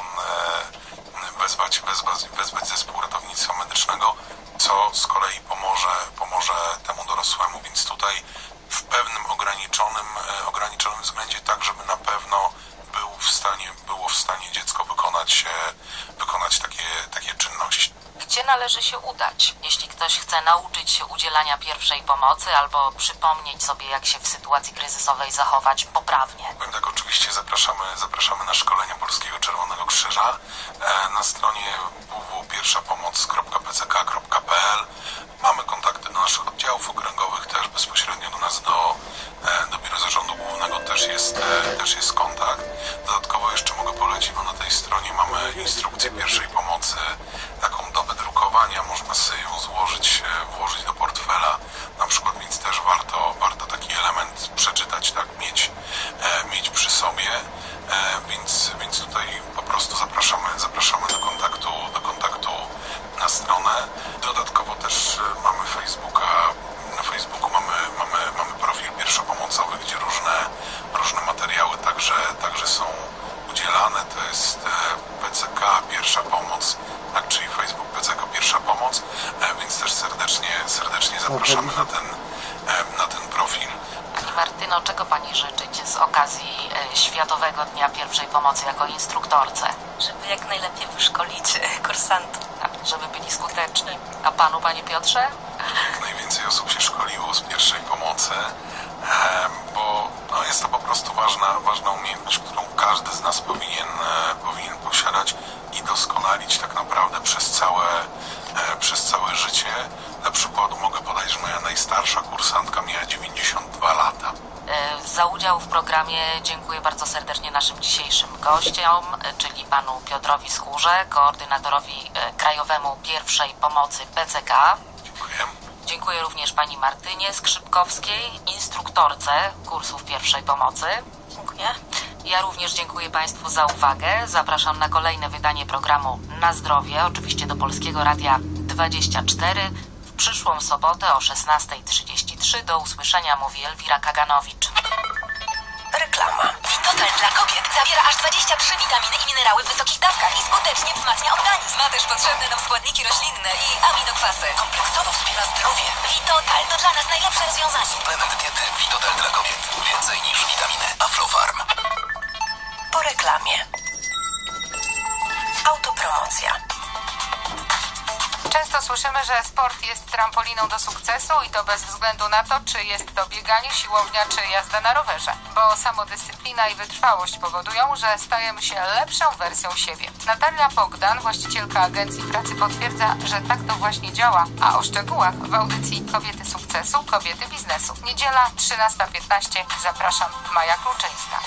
e, wezwać, wezwać, wezwać zespół ratownictwa medycznego, co z kolei pomoże, pomoże temu dorosłemu, więc tutaj w pewnym ograniczonym, e, ograniczonym względzie tak, żeby na pewno był w stanie, było w stanie dziecko wykonać, e, wykonać takie, takie czynności. Gdzie należy się udać, jeśli ktoś chce nauczyć się udzielania pierwszej pomocy albo przypomnieć sobie, jak się w sytuacji kryzysowej zachować poprawnie? Powiem tak, oczywiście zapraszamy, zapraszamy na szkolenia Polskiego Czerwonego Krzyża e, na stronie w w w kropka pierwsza pomoc kropka p c k kropka p l. Mamy kontakty do naszych oddziałów okręgowych, też bezpośrednio do nas, do, e, do Biura Zarządu Głównego też jest, e, też jest kontakt. Dodatkowo jeszcze mogę polecić, bo na tej stronie mamy instrukcję pierwszej pomocy, taką do wydrukowania, można sobie ją złożyć, e, włożyć do portfela na przykład, więc też warto, warto taki element przeczytać, tak, mieć, e, mieć przy sobie, e, więc, więc tutaj po prostu zapraszamy, zapraszamy do kontaktu, do kontaktu na stronę. Dodatkowo też mamy Facebooka, na Facebooku mamy, mamy, mamy profil pierwszopomocowy, gdzie różne, różne materiały także, także są udzielane. To jest P C K Pierwsza Pomoc, tak, czyli Facebook P C K Pierwsza Pomoc, więc też serdecznie, serdecznie zapraszamy na ten, na ten profil. Pani Martyno, czego Pani życzyć z okazji Światowego Dnia Pierwszej Pomocy jako instruktorce? Żeby jak najlepiej wyszkolić kursantów. Tak, żeby byli skuteczni. A Panu, Panie Piotrze? Jak najwięcej osób się szkoliło z pierwszej pomocy, bo no, jest to po prostu ważna, ważna umiejętność, którą każdy z nas powinien, powinien posiadać i doskonalić tak naprawdę przez całe, przez całe życie. Dla przykładu mogę podać, że moja najstarsza kursantka miała dziewięćdziesiąt dwa lata. Za udział w programie dziękuję bardzo serdecznie naszym dzisiejszym gościom, czyli panu Piotrowi Skórze, koordynatorowi krajowemu pierwszej pomocy P C K. Dziękuję. Dziękuję również pani Martynie Skrzypkowskiej, instruktorce kursów pierwszej pomocy. Dziękuję. Ja również dziękuję Państwu za uwagę. Zapraszam na kolejne wydanie programu Na Zdrowie, oczywiście do Polskiego Radia dwadzieścia cztery. W przyszłą sobotę o szesnasta trzydzieści trzy. Do usłyszenia, mówi Elwira Kaganowicz. Reklama. Vitotal dla kobiet zawiera aż dwadzieścia trzy witaminy i minerały w wysokich dawkach i skutecznie wzmacnia organizm. Ma też potrzebne nam składniki roślinne i aminokwasy. Kompleksowo wspiera zdrowie. Vitotal to dla nas najlepsze rozwiązanie. Suplement diety Vitotal dla kobiet. Więcej niż witaminy. Aflofarm. Po reklamie. Autopromocja. Często Słyszymy, że sport jest trampoliną do sukcesu i to bez względu na to, czy jest to bieganie, siłownia, czy jazda na rowerze. Bo samodyscyplina i wytrwałość powodują, że stajemy się lepszą wersją siebie. Natalia Bogdan, właścicielka agencji pracy, potwierdza, że tak to właśnie działa. A o szczegółach w audycji Kobiety Sukcesu, Kobiety Biznesu. Niedziela trzynasta piętnaście. Zapraszam, Maja Kluczyńska.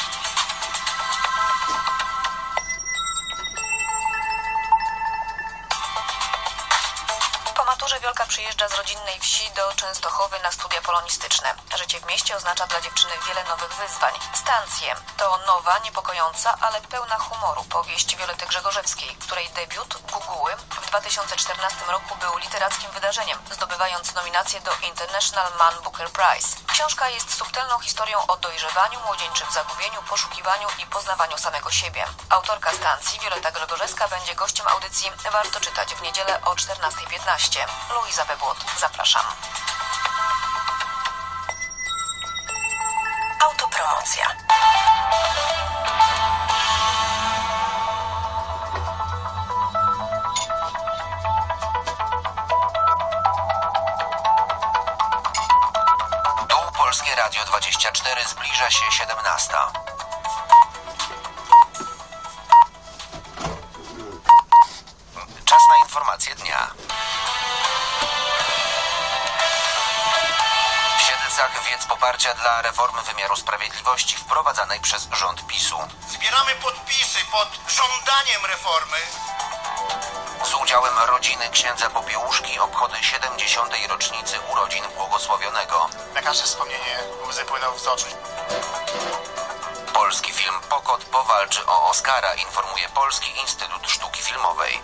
Po maturze Wiolka przyjeżdża z rodzinnej wsi do Częstochowy na studia polonistyczne. Życie w mieście oznacza dla dziewczyny wiele nowych wyzwań. Stancje to nowa, niepokojąca, ale pełna humoru powieść Wiolety Grzegorzewskiej, której debiut Guguły w dwa tysiące czternastym roku był literackim wydarzeniem, zdobywając nominację do International Man Booker Prize. Książka jest subtelną historią o dojrzewaniu, młodzieńczym zagubieniu, poszukiwaniu i poznawaniu samego siebie. Autorka Stancji, Wioleta Grzegorzewska, będzie gościem audycji Warto czytać w niedzielę o czternasta piętnaście. Luiza Webłot, zapraszam. Autopromocja. Tu Polskie Radio dwadzieścia cztery, zbliża się siedemnasta. Czas na informacje dnia. W Siedlcach wiec poparcia dla reformy wymiaru sprawiedliwości wprowadzanej przez rząd PiSu. Zbieramy podpisy pod żądaniem reformy. Z udziałem rodziny księdza Popiełuszki obchody siedemdziesiątej rocznicy urodzin błogosławionego. Na każde wspomnienie łzy płyną z oczu. Polski film Pokot powalczy o Oscara, informuje Polski Instytut Sztuki Filmowej.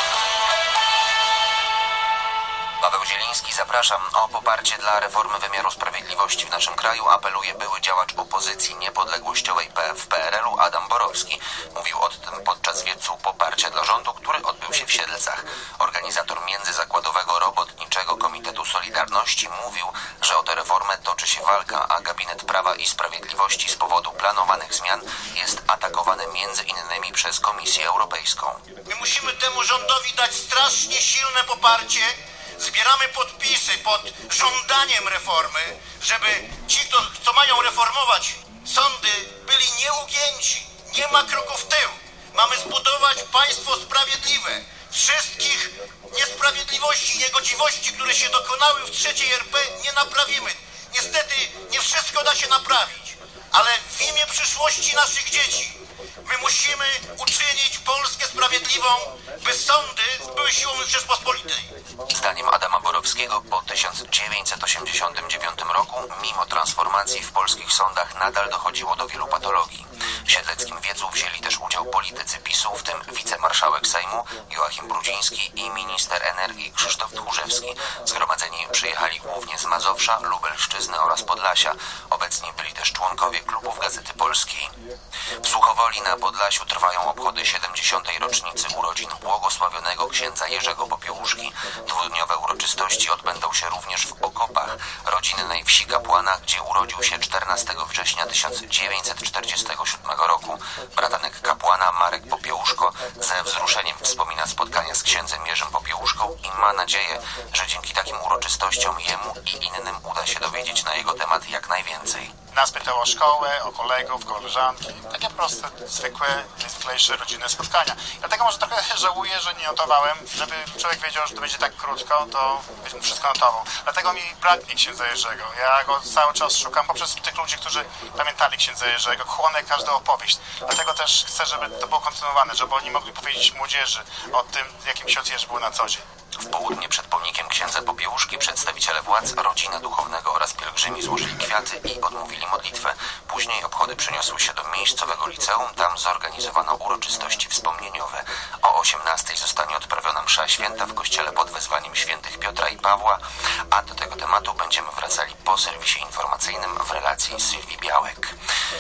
Paweł Zieliński, zapraszam. O poparcie dla reformy wymiaru sprawiedliwości w naszym kraju apeluje były działacz opozycji niepodległościowej w P R L-u Adam Borowski. Mówił o tym podczas wiecu poparcia dla rządu, który odbył się w Siedlcach. Organizator międzyzakładowego robotniczego Komitetu Solidarności mówił, że o tę reformę toczy się walka, a gabinet Prawa i Sprawiedliwości z powodu planowanych zmian jest atakowany między innymi przez Komisję Europejską. My musimy temu rządowi dać strasznie silne poparcie. Zbieramy podpisy pod żądaniem reformy, żeby ci, kto, kto mają reformować sądy, byli nieugięci. Nie ma kroku w tył. Mamy zbudować państwo sprawiedliwe. Wszystkich niesprawiedliwości, niegodziwości, które się dokonały w trzeciej R P, nie naprawimy. Niestety nie wszystko da się naprawić, ale w imię przyszłości naszych dzieci my musimy uczynić Polskę sprawiedliwą, by sądy były siłą Rzeczpospolitej. Zdaniem Adama Borowskiego po tysiąc dziewięćset osiemdziesiątym dziewiątym roku, mimo transformacji w polskich sądach, nadal dochodziło do wielu patologii. W siedleckim wiecu wzięli też udział politycy PiSu, w tym wicemarszałek Sejmu Joachim Brudziński i minister energii Krzysztof Tchórzewski. Zgromadzeni przyjechali głównie z Mazowsza, Lubelszczyzny oraz Podlasia. Obecni byli też członkowie klubów Gazety Polskiej. W Suchowoli na Podlasiu trwają obchody siedemdziesiątej rocznicy urodzin błogosławionego księdza Jerzego Popiełuszki. Dwudniowe uroczystości odbędą się również w Okopach, rodzinnej wsi kapłana, gdzie urodził się czternastego września tysiąc dziewięćset czterdziestego siódmego roku. Bratanek kapłana Marek Popiełuszko ze wzruszeniem wspomina spotkania z księdzem Jerzym Popiełuszką i ma nadzieję, że dzięki takim uroczystościom jemu i innym uda się dowiedzieć na jego temat jak najwięcej. Nas pytał o szkołę, o kolegów, koleżanki. Takie proste, zwykłe, najzwyklejsze rodzinne spotkania. Dlatego może trochę żałuję, że nie notowałem. Żeby człowiek wiedział, że to będzie tak krótko, to byśmy wszystko notował. Dlatego mi braknie księdza Jerzego. Ja go cały czas szukam poprzez tych ludzi, którzy pamiętali księdza Jerzego. Chłonę każdą opowieść. Dlatego też chcę, żeby to było kontynuowane, żeby oni mogli powiedzieć młodzieży o tym, jakim ksiądz Jerzy był na co dzień. W południe przed pomnikiem księdza Popiełuszki przedstawiciele władz, rodziny duchownego oraz pielgrzymi złożyli kwiaty i odmówili modlitwę. Później obchody przeniosły się do miejscowego liceum, tam zorganizowano uroczystości wspomnieniowe. O osiemnastej zostanie odprawiona msza święta w kościele pod wezwaniem świętych Piotra i Pawła, a do tego tematu będziemy wracali po serwisie informacyjnym w relacji Sylwii Białek.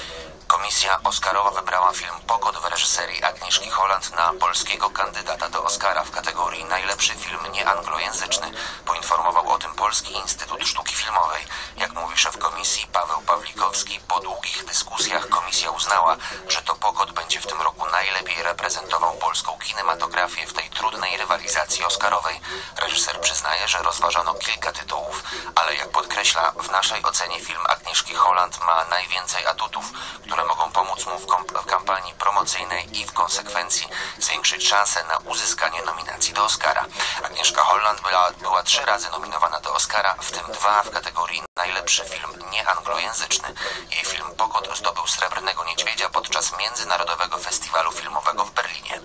Komisja Oscarowa wybrała film Pokot w reżyserii Agnieszki Holland na polskiego kandydata do Oscara w kategorii najlepszy film nieanglojęzyczny. Poinformował o tym Polski Instytut Sztuki Filmowej. Jak mówi szef komisji Paweł Pawlikowski, po długich dyskusjach komisja uznała, że to Pokot będzie w tym roku najlepiej reprezentował polską kinematografię w tej trudnej rywalizacji oscarowej. Reżyser przyznaje, że rozważano kilka tytułów, ale jak podkreśla, w naszej ocenie film Agnieszki Holland ma najwięcej atutów, które mogą pomóc mu w, w kampanii promocyjnej i w konsekwencji zwiększyć szanse na uzyskanie nominacji do Oscara. Agnieszka Holland była, była trzy razy nominowana do Oscara, w tym dwa w kategorii najlepszy film nieanglojęzyczny. Jej film Pokot zdobył Srebrnego Niedźwiedzia podczas Międzynarodowego Festiwalu Filmowego w Berlinie.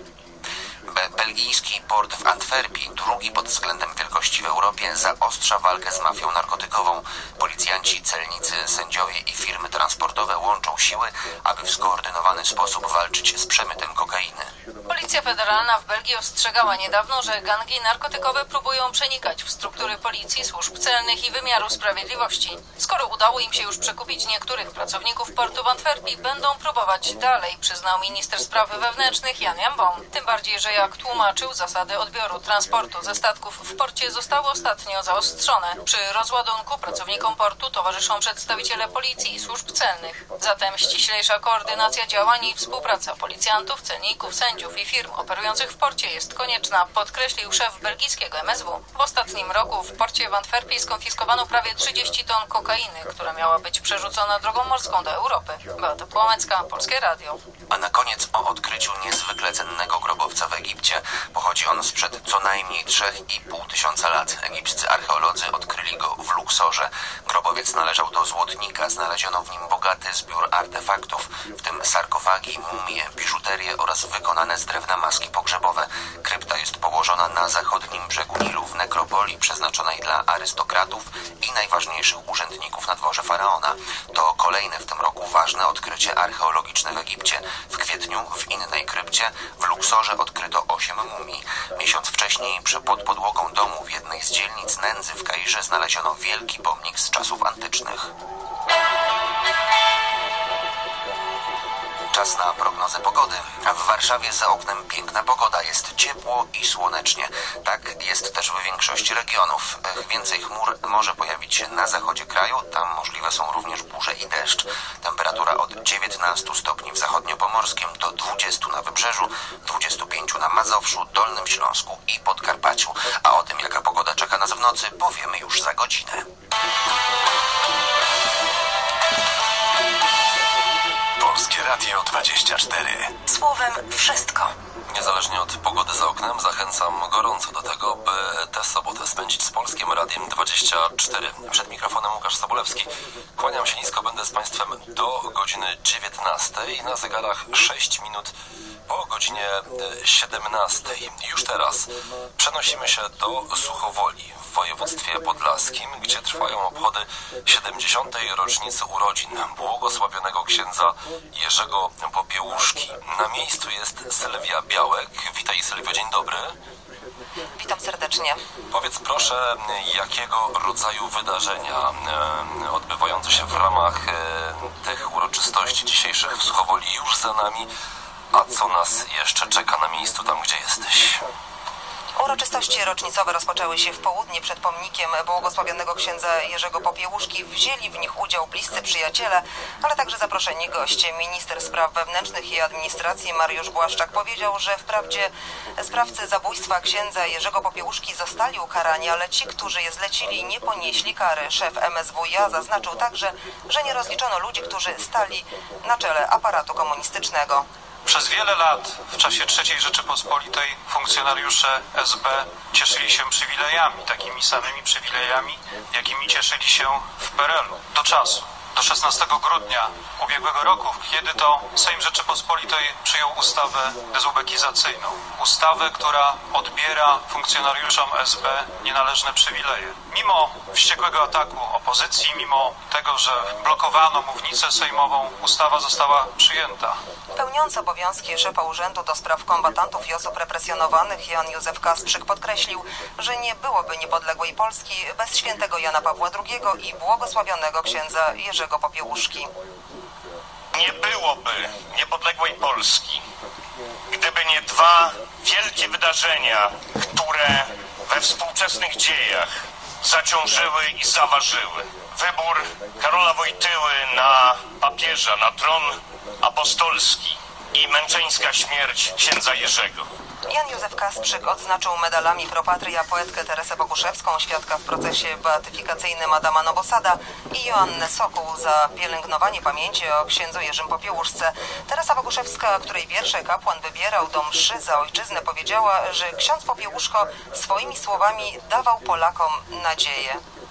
Be belgijski port w Antwerpii, drugi pod względem wielkości w Europie, zaostrza walkę z mafią narkotykową. Policjanci, celnicy, sędziowie i firmy transportowe łączą siły, aby w skoordynowany sposób walczyć z przemytem kokainy. Policja federalna w Belgii ostrzegała niedawno, że gangi narkotykowe próbują przenikać w struktury policji, służb celnych i wymiaru sprawiedliwości. Skoro udało im się już przekupić niektórych pracowników portu w Antwerpii, będą próbować dalej, przyznał minister spraw wewnętrznych Jan Jambon. Tym bardziej, że jak tłumaczył, zasady odbioru transportu ze statków w porcie zostały ostatnio zaostrzone. Przy rozładunku pracownikom portu towarzyszą przedstawiciele policji i służb celnych. Zatem ściślejsza koordynacja działań i współpraca policjantów, celników, sędziów i firm operujących w porcie jest konieczna, podkreślił szef belgijskiego M S W. W ostatnim roku w porcie w Antwerpii skonfiskowano prawie trzydzieści ton kokainy, która miała być przerzucona drogą morską do Europy. Beata Płomecka, Polskie Radio. A na koniec o odkryciu niezwykle cennego grobowca w Egipcie. Pochodzi on sprzed co najmniej trzy i pół tysiąca lat. Egipscy archeolodzy odkryli go w Luksorze. Grobowiec należał do złotnika. Znaleziono w nim bogaty zbiór artefaktów, w tym sarkofagi, mumie, biżuterię oraz wykonane z drewna maski pogrzebowe. Krypta jest położona na zachodnim brzegu Nilu w nekropolii przeznaczonej dla arystokratów i najważniejszych urzędników na dworze faraona. To kolejne w tym roku ważne odkrycie archeologiczne w Egipcie. W kwietniu w innej krypcie w Luksorze odkryto osiem mumii. Miesiąc wcześniej przy pod podłogą domu w jednej z dzielnic nędzy w Kairze znaleziono wielki pomnik z czasów antycznych. Czas na prognozę pogody. W Warszawie za oknem piękna pogoda. Jest ciepło i słonecznie. Tak jest też w większości regionów. Więcej chmur może pojawić się na zachodzie kraju. Tam możliwe są również burze i deszcz. Temperatura od dziewiętnastu stopni w zachodniopomorskim do dwudziestu na Wybrzeżu, dwudziestu pięciu na Mazowszu, Dolnym Śląsku i Podkarpaciu. A o tym, jaka pogoda czeka nas w nocy, powiemy już za godzinę. Polskie Radio dwadzieścia cztery. Słowem wszystko. Niezależnie od pogody za oknem, zachęcam gorąco do tego, by tę sobotę spędzić z Polskim Radiem dwadzieścia cztery. Przed mikrofonem Łukasz Sobolewski. Kłaniam się nisko, będę z Państwem do godziny dziewiętnastej. Na zegarach sześć minut po godzinie siedemnastej. Już teraz przenosimy się do Suchowoli w województwie podlaskim, gdzie trwają obchody siedemdziesiątej rocznicy urodzin błogosławionego księdza Jerzego Popiełuszki. Na miejscu jest Sylwia Białek. Witaj, Sylwio, dzień dobry. Witam serdecznie. Powiedz proszę, jakiego rodzaju wydarzenia e, odbywające się w ramach e, tych uroczystości dzisiejszych w Suchowoli już za nami, a co nas jeszcze czeka na miejscu tam, gdzie jesteś? Uroczystości rocznicowe rozpoczęły się w południe przed pomnikiem błogosławionego księdza Jerzego Popiełuszki. Wzięli w nich udział bliscy przyjaciele, ale także zaproszeni goście. Minister spraw wewnętrznych i administracji Mariusz Błaszczak powiedział, że wprawdzie sprawcy zabójstwa księdza Jerzego Popiełuszki zostali ukarani, ale ci, którzy je zlecili, nie ponieśli kary. Szef M S W iA zaznaczył także, że nie rozliczono ludzi, którzy stali na czele aparatu komunistycznego. Przez wiele lat w czasie trzeciej Rzeczypospolitej funkcjonariusze S B cieszyli się przywilejami, takimi samymi przywilejami, jakimi cieszyli się w P R L u. Do czasu, do szesnastego grudnia ubiegłego roku, kiedy to Sejm Rzeczypospolitej przyjął ustawę dezubekizacyjną. Ustawę, która odbiera funkcjonariuszom S B nienależne przywileje. Mimo wściekłego ataku opozycji, mimo tego, że blokowano mównicę sejmową, ustawa została przyjęta. Pełniący obowiązki szefa Urzędu do Spraw Kombatantów i Osób Represjonowanych Jan Józef Kasprzyk podkreślił, że nie byłoby niepodległej Polski bez świętego Jana Pawła drugiego i błogosławionego księdza Jerzego Popiełuszki. Nie byłoby niepodległej Polski, gdyby nie dwa wielkie wydarzenia, które we współczesnych dziejach zaciążyły i zaważyły. Wybór Karola Wojtyły na papieża, na tron apostolski i męczeńska śmierć księdza Jerzego. Jan Józef Kasprzyk odznaczył medalami Pro Patria poetkę Teresę Boguszewską, świadka w procesie beatyfikacyjnym Adama Nowosada, i Joannę Sokół za pielęgnowanie pamięci o księdzu Jerzym Popiełuszce. Teresa Boguszewska, której wiersze kapłan wybierał do mszy za ojczyznę, powiedziała, że ksiądz Popiełuszko swoimi słowami dawał Polakom nadzieję.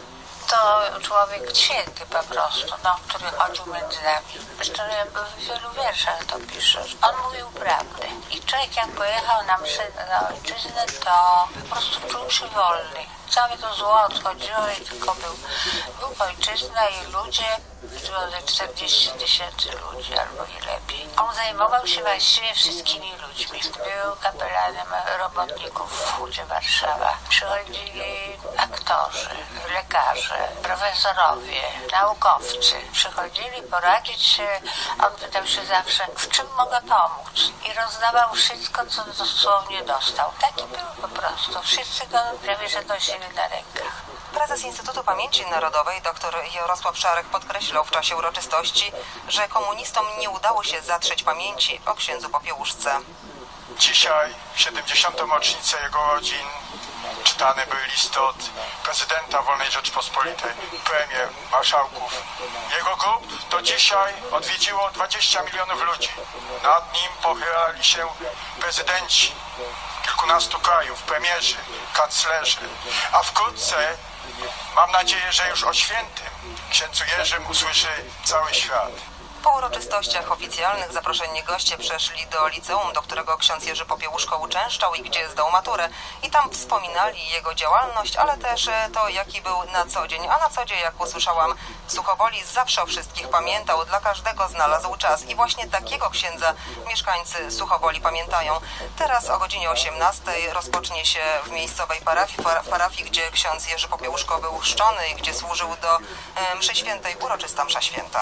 To człowiek święty po prostu, no, który chodził między nami. Zresztą ja w wielu wierszach to piszę. On mówił prawdę. I człowiek jak pojechał na mszę na ojczyznę, to po prostu czuł się wolny. Całe to zło odchodziło i tylko był, był ojczyzna i ludzie. Było ze czterdzieści tysięcy ludzi albo i lepiej. On zajmował się właściwie wszystkimi ludźmi. Był kapelanem robotników w Hucie Warszawa. Przychodzili aktorzy, lekarze, profesorowie, naukowcy. Przychodzili poradzić się. On pytał się zawsze, w czym mogę pomóc. I rozdawał wszystko, co dosłownie dostał. Taki był po prostu. Wszyscy go prawie że nosili na rękach. Prezes Instytutu Pamięci Narodowej dr Jarosław Szarek podkreślał w czasie uroczystości, że komunistom nie udało się zatrzeć pamięci o księdzu Popiełuszce. Dzisiaj, w siedemdziesiątą rocznicę jego urodzin, czytany był list od prezydenta Wolnej Rzeczpospolitej, premier, marszałków. Jego grób do dzisiaj odwiedziło dwadzieścia milionów ludzi. Nad nim pochylali się prezydenci kilkunastu krajów, premierzy, kanclerzy, a wkrótce, mam nadzieję, że już o świętym księdzu Jerzym usłyszy cały świat. Po uroczystościach oficjalnych zaproszeni goście przeszli do liceum, do którego ksiądz Jerzy Popiełuszko uczęszczał i gdzie zdał maturę. I tam wspominali jego działalność, ale też to, jaki był na co dzień. A na co dzień, jak usłyszałam, w Suchowoli zawsze o wszystkich pamiętał, dla każdego znalazł czas. I właśnie takiego księdza mieszkańcy Suchowoli pamiętają. Teraz o godzinie osiemnastej rozpocznie się w miejscowej parafii, w parafii, gdzie ksiądz Jerzy Popiełuszko był chrzczony i gdzie służył do mszy świętej, uroczysta msza święta.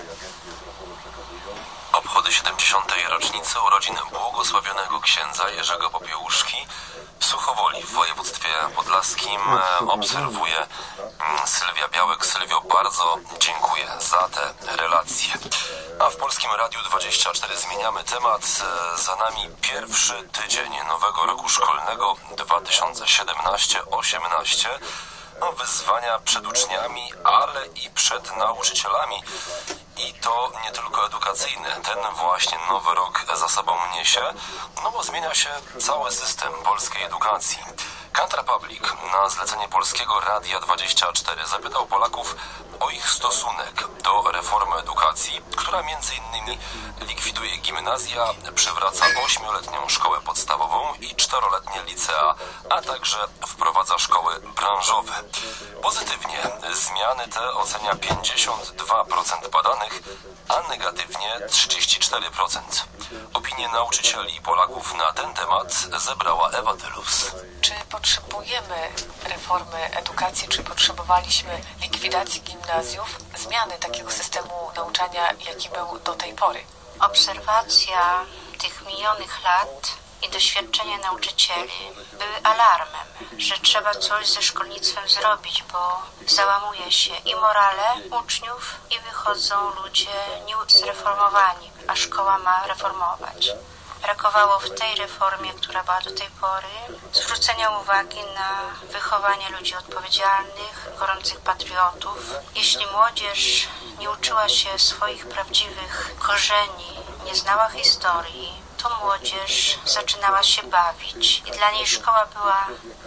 Obchody siedemdziesiątej rocznicy urodzin błogosławionego księdza Jerzego Popiełuszki w Suchowoli w województwie podlaskim obserwuje Sylwia Białek. Sylwio, bardzo dziękuję za te relacje. A w Polskim Radiu dwadzieścia cztery zmieniamy temat. Za nami pierwszy tydzień nowego roku szkolnego dwa tysiące siedemnaście osiemnaście. No, wyzwania przed uczniami, ale i przed nauczycielami. I to nie tylko edukacyjne. Ten właśnie nowy rok za sobą niesie, no bo zmienia się cały system polskiej edukacji. Country Public na zlecenie Polskiego Radia dwadzieścia cztery zapytał Polaków o ich stosunek do reformy edukacji, która między innymi likwiduje gimnazja, przywraca ośmioletnią szkołę podstawową i czteroletnie licea, a także wprowadza szkoły branżowe. Pozytywnie zmiany te ocenia pięćdziesiąt dwa procent badanych, a negatywnie trzydzieści cztery procent. Opinie nauczycieli i Polaków na ten temat zebrała Ewa Tylus. Czy potrzebujemy reformy edukacji, czy potrzebowaliśmy likwidacji gimnazjów, zmiany takiego systemu nauczania, jaki był do tej pory? Obserwacja tych minionych lat i doświadczenia nauczycieli były alarmem, że trzeba coś ze szkolnictwem zrobić, bo załamuje się i morale uczniów, i wychodzą ludzie niezreformowani, a szkoła ma reformować. Brakowało w tej reformie, która była do tej pory, zwrócenia uwagi na wychowanie ludzi odpowiedzialnych, gorących patriotów. Jeśli młodzież nie uczyła się swoich prawdziwych korzeni, nie znała historii, to młodzież zaczynała się bawić i dla niej szkoła była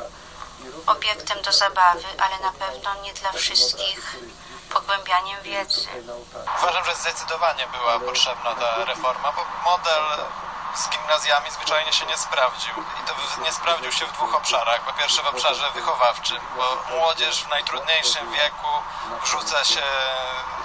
obiektem do zabawy, ale na pewno nie dla wszystkich pogłębianiem wiedzy. Uważam, że zdecydowanie była potrzebna ta reforma, bo model z gimnazjami zwyczajnie się nie sprawdził. I to nie sprawdził się w dwóch obszarach. Po pierwsze w obszarze wychowawczym, bo młodzież w najtrudniejszym wieku rzuca się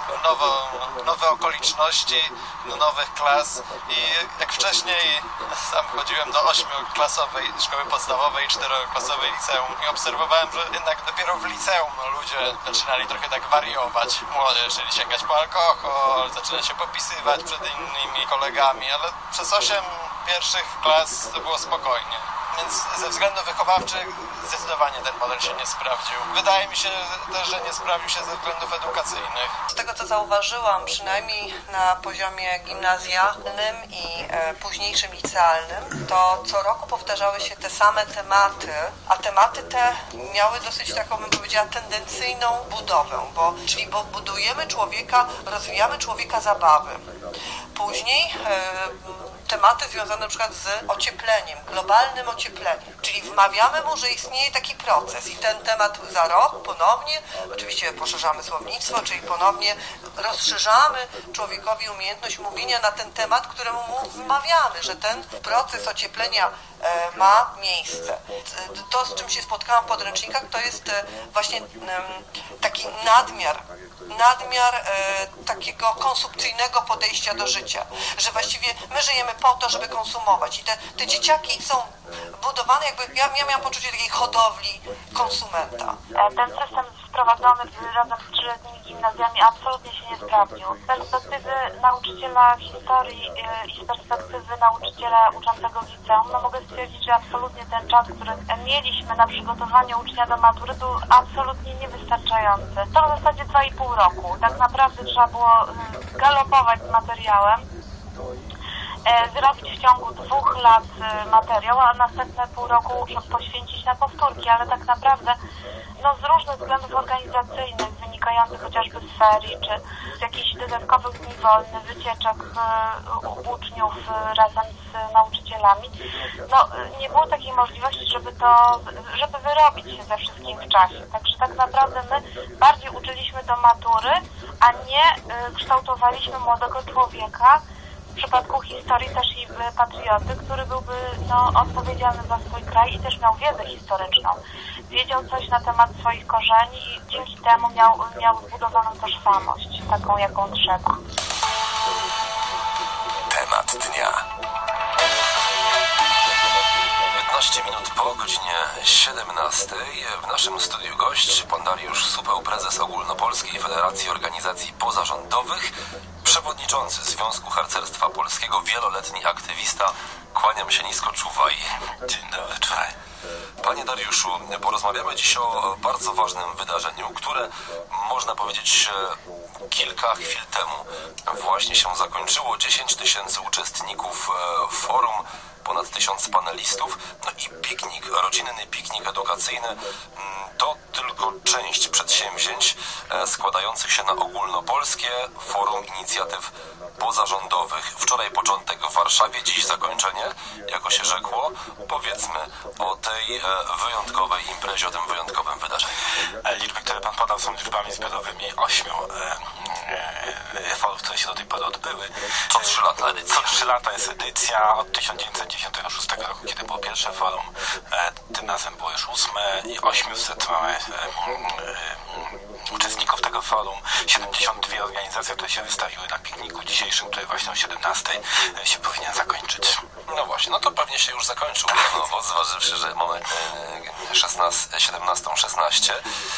nowo, nowe okoliczności, do nowych klas i jak wcześniej sam chodziłem do ośmioklasowej szkoły podstawowej i czteroklasowej liceum i obserwowałem, że jednak dopiero w liceum ludzie zaczynali trochę tak wariować. Młodzi zaczęli sięgać po alkohol, zaczynali się popisywać przed innymi kolegami, ale przez osiem pierwszych klas to było spokojnie. Więc ze względów wychowawczych zdecydowanie ten model się nie sprawdził. Wydaje mi się też, że nie sprawdził się ze względów edukacyjnych. Z tego co zauważyłam, przynajmniej na poziomie gimnazjalnym i e, późniejszym licealnym, to co roku powtarzały się te same tematy, a tematy te miały dosyć taką, bym powiedziała, tendencyjną budowę, bo, czyli bo budujemy człowieka, rozwijamy człowieka zabawy. Później e, tematy związane na przykład z ociepleniem, globalnym ociepleniem, czyli wmawiamy mu, że istnieje taki proces i ten temat za rok ponownie, oczywiście poszerzamy słownictwo, czyli ponownie rozszerzamy człowiekowi umiejętność mówienia na ten temat, któremu mu wmawiamy, że ten proces ocieplenia e, ma miejsce. To, z czym się spotkałam w podręcznikach, to jest e, właśnie e, taki nadmiar nadmiar e, takiego konsumpcyjnego podejścia do życia, że właściwie my żyjemy po to, żeby konsumować i te, te dzieciaki są budowane jakby, ja, ja miałam poczucie takiej hodowli konsumenta. Ten system wprowadzony razem z trzyletnimi gimnazjami absolutnie się nie sprawdził. Z perspektywy nauczyciela historii i z perspektywy nauczyciela uczącego w liceum, no mogę stwierdzić, że absolutnie ten czas, który mieliśmy na przygotowanie ucznia do matury, był absolutnie niewystarczający. To w zasadzie dwa i pół roku. Tak naprawdę trzeba było galopować z materiałem, zrobić w ciągu dwóch lat materiał, a następne pół roku poświęcić na powtórki, ale tak naprawdę no, z różnych względów organizacyjnych, wynikających chociażby z ferii, czy z jakichś dodatkowych dni wolnych, wycieczek u uczniów razem z nauczycielami, no nie było takiej możliwości, żeby to, żeby wyrobić się ze wszystkim w czasie. Także tak naprawdę my bardziej uczyliśmy do matury, a nie kształtowaliśmy młodego człowieka, w przypadku historii też i patrioty, który byłby no, odpowiedzialny za swój kraj i też miał wiedzę historyczną. Wiedział coś na temat swoich korzeni i dzięki temu miał, miał zbudowaną tożsamość, taką jaką trzeba. Temat dnia. piętnaście minut po godzinie siedemnastej w naszym studiu gość pan Dariusz Supeł, prezes Ogólnopolskiej Federacji Organizacji Pozarządowych, przewodniczący Związku Harcerstwa Polskiego, wieloletni aktywista. Kłaniam się nisko, czuwaj. Dzień dobry, czuwaj. Panie Dariuszu, porozmawiamy dziś o bardzo ważnym wydarzeniu, które można powiedzieć kilka chwil temu właśnie się zakończyło. dziesięć tysięcy uczestników forum, ponad tysiąc panelistów, no i piknik, rodzinny piknik edukacyjny to tylko część przedsięwzięć składających się na ogólnopolskie forum inicjatyw pozarządowych. Wczoraj początek w Warszawie, dziś zakończenie, jako się rzekło. Powiedzmy o tej wyjątkowej imprezie, o tym wyjątkowym wydarzeniu. Liczby, które pan podał, są liczbami zbiorowymi ośmiu forów, które się do tej pory odbyły. Co trzy lata edycja. Co trzy lata jest edycja od tysiąc dziewięćset dziewięćdziesiątego szóstego roku, kiedy było pierwsze forum. Tym razem było już ósme i osiemset mamy uczestników tego forum. siedemdziesiąt dwie organizacje, które się wystawiły na pikniku dzisiejszym, który właśnie o siedemnastej się powinien zakończyć. No właśnie, no to pewnie się już zakończył nowo, zważywszy, że mamy siedemnastą szesnaście.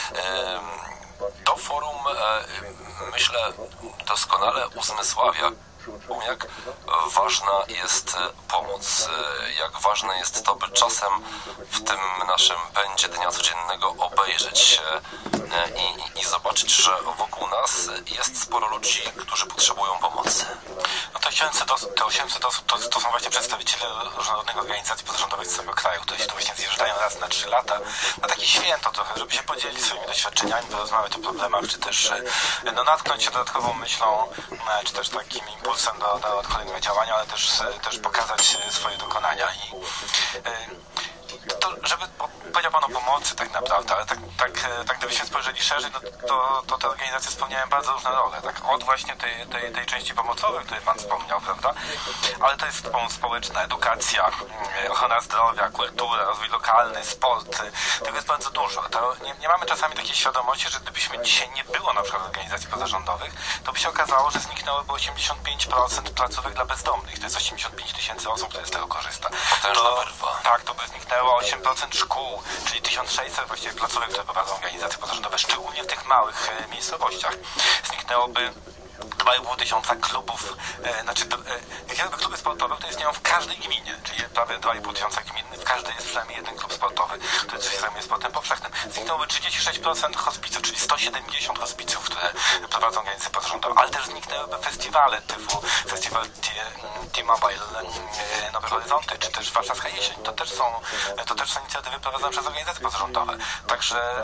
To forum, myślę, doskonale uzmysławia, jak ważna jest pomoc, jak ważne jest to, by czasem w tym naszym pędzie dnia codziennego obejrzeć się i, i zobaczyć, że wokół nas jest sporo ludzi, którzy potrzebują pomocy. No to te osiemset osób to, to są właśnie przedstawiciele różnorodnych organizacji pozarządowych z całego kraju, które się tu właśnie zjeżdżają raz na trzy lata na takie święto trochę, żeby się podzielić swoimi doświadczeniami, porozmawiać o problemach, czy też no, natknąć się dodatkową myślą, czy też takim impulsem do, do kolejnego działania, ale też, też pokazać swoje dokonania i to, żeby powiedział powiedział Pan o pomocy tak naprawdę, ale tak, tak, tak gdybyśmy spojrzeli szerzej, no to, to te organizacje spełniają bardzo różne role, tak? Od właśnie tej, tej, tej części pomocowej, o której Pan wspomniał, prawda? Ale to jest pomoc społeczna, edukacja, ochrona zdrowia, kultura, rozwój lokalny, sport. Tego jest bardzo dużo. To nie, nie mamy czasami takiej świadomości, że gdybyśmy dzisiaj nie było na przykład organizacji pozarządowych, to by się okazało, że zniknęłoby osiemdziesiąt pięć procent placówek dla bezdomnych. To jest osiemdziesiąt pięć tysięcy osób, które z tego korzysta. Potężna wyrwa. Tak, to by zniknęło osiem procent szkół, czyli tysiąc sześćset właściwie placówek, które prowadzą organizacje pozarządowe, szczególnie w tych małych e, miejscowościach. Zniknęłoby dwa i pół tysiąca klubów, e, znaczy e, jakby kluby sportowe, które istnieją w każdej gminie, czyli prawie dwa i pół tysiąca gmin, w każdej jest przynajmniej jeden klub sportowy, który się zajmuje sportem powszechnym. Zniknęłoby trzydzieści sześć procent hospiców, czyli sto siedemdziesiąt hospiców, które prowadzą organizacje pozarządowe, ale też zniknęłyby festiwale typu festiwal T-Mobile, e, Nowe Horyzonty, czy też Warszawska Jesień. To też są, to też są inicjatywy prowadzone przez organizacje pozarządowe. Także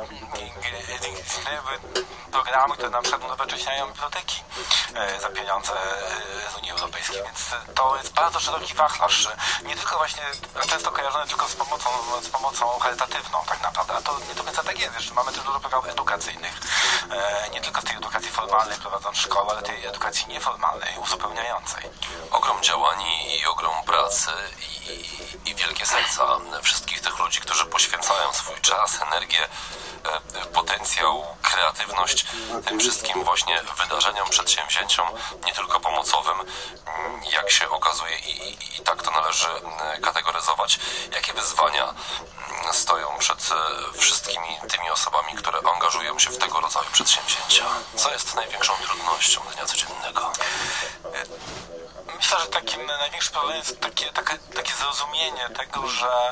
zniknęłyby programy, które na przykład unowocześniają biblioteki za pieniądze z Unii Europejskiej, więc to jest bardzo szeroki wachlarz, nie tylko właśnie, często kojarzony tylko z pomocą, z pomocą charytatywną tak naprawdę, a to nie do końca tak jest, jeszcze mamy też dużo programów edukacyjnych, nie tylko z tej edukacji formalnej prowadząc szkoły, ale tej edukacji nieformalnej, uzupełniającej. Ogrom działań i ogrom pracy i, i wielkie serca wszystkich tych ludzi, którzy poświęcają swój czas, energię, potencjał, kreatywność tym wszystkim właśnie wydarzeniom, przedsięwzięciom, nie tylko pomocowym, jak się okazuje i, i, i tak to należy kategoryzować. Jakie wyzwania stoją przed wszystkimi tymi osobami, które angażują się w tego rodzaju przedsięwzięcia? Co jest największą trudnością dnia codziennego? Myślę, że takim największym problemem jest takie, takie, takie zrozumienie tego, że,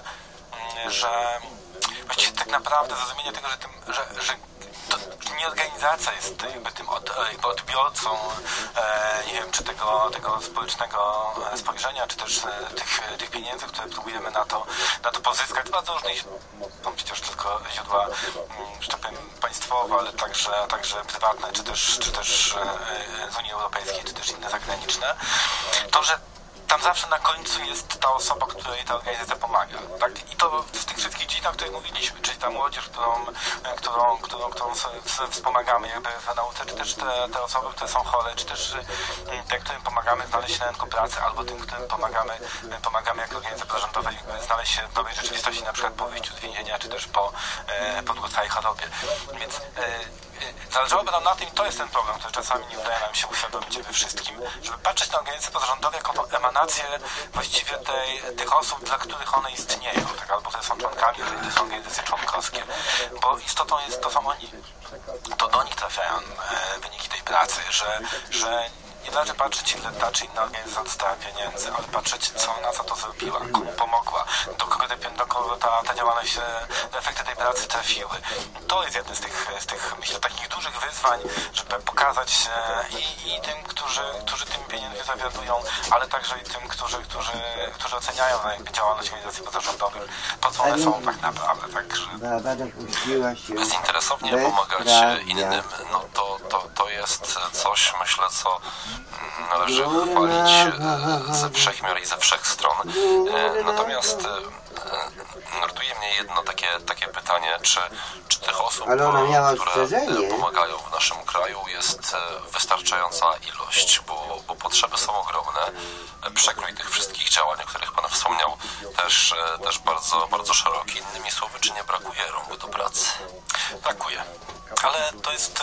że właściwie tak naprawdę zrozumienie tego, że, tym, że, że to nie organizacja jest jakby tym od, jakby odbiorcą e, nie wiem, czy tego, tego społecznego spojrzenia, czy też e, tych, tych pieniędzy, które próbujemy na to, na to pozyskać. Bardzo różne są przecież tylko źródła, że tak powiem, państwowe, ale także, także prywatne, czy też, czy też e, z Unii Europejskiej, czy też inne zagraniczne. To, że tam zawsze na końcu jest ta osoba, której ta organizacja pomaga. Tak? I to w tych wszystkich dziedzinach, o których mówiliśmy, czyli ta młodzież, którą, którą, którą, którą wspomagamy jakby w nauce, czy też te, te osoby, które są chore, czy też te, którym pomagamy znaleźć się na rynku pracy, albo tym, którym pomagamy, pomagamy jako organizacja pozarządowej znaleźć się w nowej rzeczywistości, na przykład po wyjściu z więzienia, czy też po, po długotrwałej chorobie. Więc zależałoby nam na tym, i to jest ten problem, który czasami nie udaje nam się uświadomić we wszystkim, żeby patrzeć na organizacje pozarządowe jako tą emanację właściwie tej, tych osób, dla których one istnieją, tak, albo które są członkami, jeżeli to są organizacje członkowskie, bo istotą jest, to są oni, to do nich trafiają e, wyniki tej pracy, że, że nie należy patrzeć, ile ta czy inna organizacja dostała pieniędzy, ale patrzeć, co ona za to zrobiła, komu pomogła, do kogo, te, do kogo ta, ta działalność, efekty tej pracy trafiły. To jest jeden z tych, z tych myślę, takich dużych wyzwań, żeby pokazać i, i tym, którzy, którzy tymi pieniędzmi zawiadują, ale także i tym, którzy, którzy, którzy oceniają działalność organizacji pozarządowych, po co one są tak naprawdę. Także bezinteresownie pomagać innym, no to, to, to jest coś, myślę, co należy chwalić ze wszechmiar i ze wszech stron. Natomiast nurtuje mnie jedno takie, takie pytanie, czy, czy tych osób, które pomagają w naszym kraju, jest wystarczająca ilość, bo, bo potrzeby są ogromne. Przekrój tych wszystkich działań, o których Pan wspomniał, też, też bardzo, bardzo szeroki. Innymi słowy, czy nie brakuje rąk do pracy? Brakuje. Ale to jest...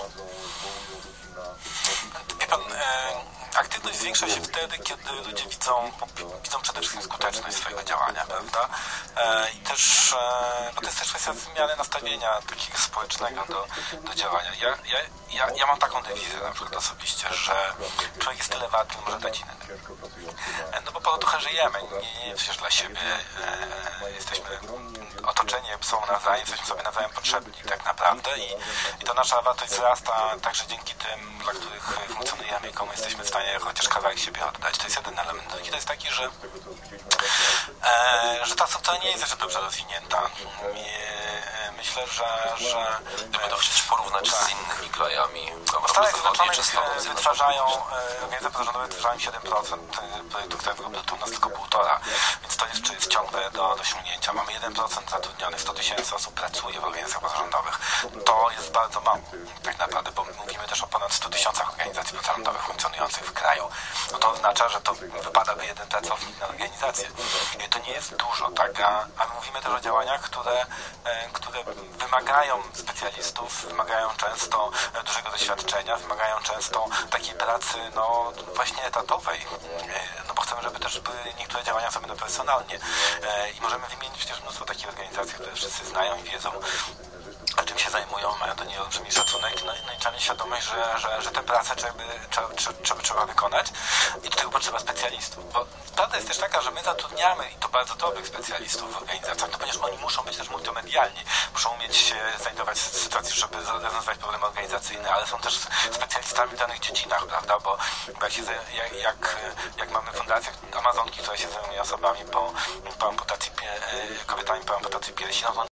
Wie Pan, aktywność zwiększa się wtedy, kiedy ludzie widzą, widzą przede wszystkim skuteczność swojego działania, prawda? I też, bo to jest też kwestia zmiany nastawienia takiego społecznego do, do działania. Ja, ja, ja, ja mam taką dewizję na przykład osobiście, że człowiek jest tyle wart, ile może dać innym. No bo po trochę żyjemy, nie, nie przecież dla siebie. Jesteśmy otoczeni sobą nawzajem, jesteśmy sobie nawzajem potrzebni tak naprawdę i, i to nasza wartość wzrasta także dzięki tym, dla których funkcjonujemy i komu jesteśmy w stanie chociaż kawałek siebie oddać. To jest jeden element. Drugi to jest taki, że, e, że ta struktura nie jest jeszcze dobrze rozwinięta. myślę, że... że Gdyby to chcieć porównać tak. z innymi krajami, w Stanach Zjednoczonych wytwarzają, organizacje pozarządowe wytwarzają siedem procent projektów krajowego produktu, u nas tylko półtora, więc to jest, jest ciągle do, do osiągnięcia. Mamy jeden procent zatrudnionych, sto tysięcy osób pracuje w organizacjach pozarządowych. To jest bardzo mało tak naprawdę, bo mówimy też o ponad stu tysiącach organizacji pozarządowych funkcjonujących w kraju. No to oznacza, że to wypadaby jeden pracownik na organizację. I to nie jest dużo, tak? A, a mówimy też o działaniach, które, e, które wymagają specjalistów, wymagają często dużego doświadczenia, wymagają często takiej pracy, no właśnie etatowej. E, no bo chcemy, żeby też były niektóre działania zrobione profesjonalnie. E, I możemy wymienić przecież mnóstwo takich organizacji, które wszyscy znają i wiedzą, czym się zajmują, mają do niej olbrzymi szacunek, no, no i trzeba mieć świadomość, że, że, że tę pracę trzeba, trzeba, trzeba, trzeba wykonać i do tego potrzeba specjalistów. Bo prawda jest też taka, że my zatrudniamy i to bardzo dobrych specjalistów w organizacjach, no ponieważ oni muszą być też multimedialni, muszą umieć się znajdować w sytuacji, żeby rozwiązywać problemy organizacyjne, ale są też specjalistami w danych dziedzinach, prawda, bo jak, się, jak, jak, jak mamy fundację Amazonki, która się zajmuje osobami po, po amputacji, kobietami po amputacji piersi, no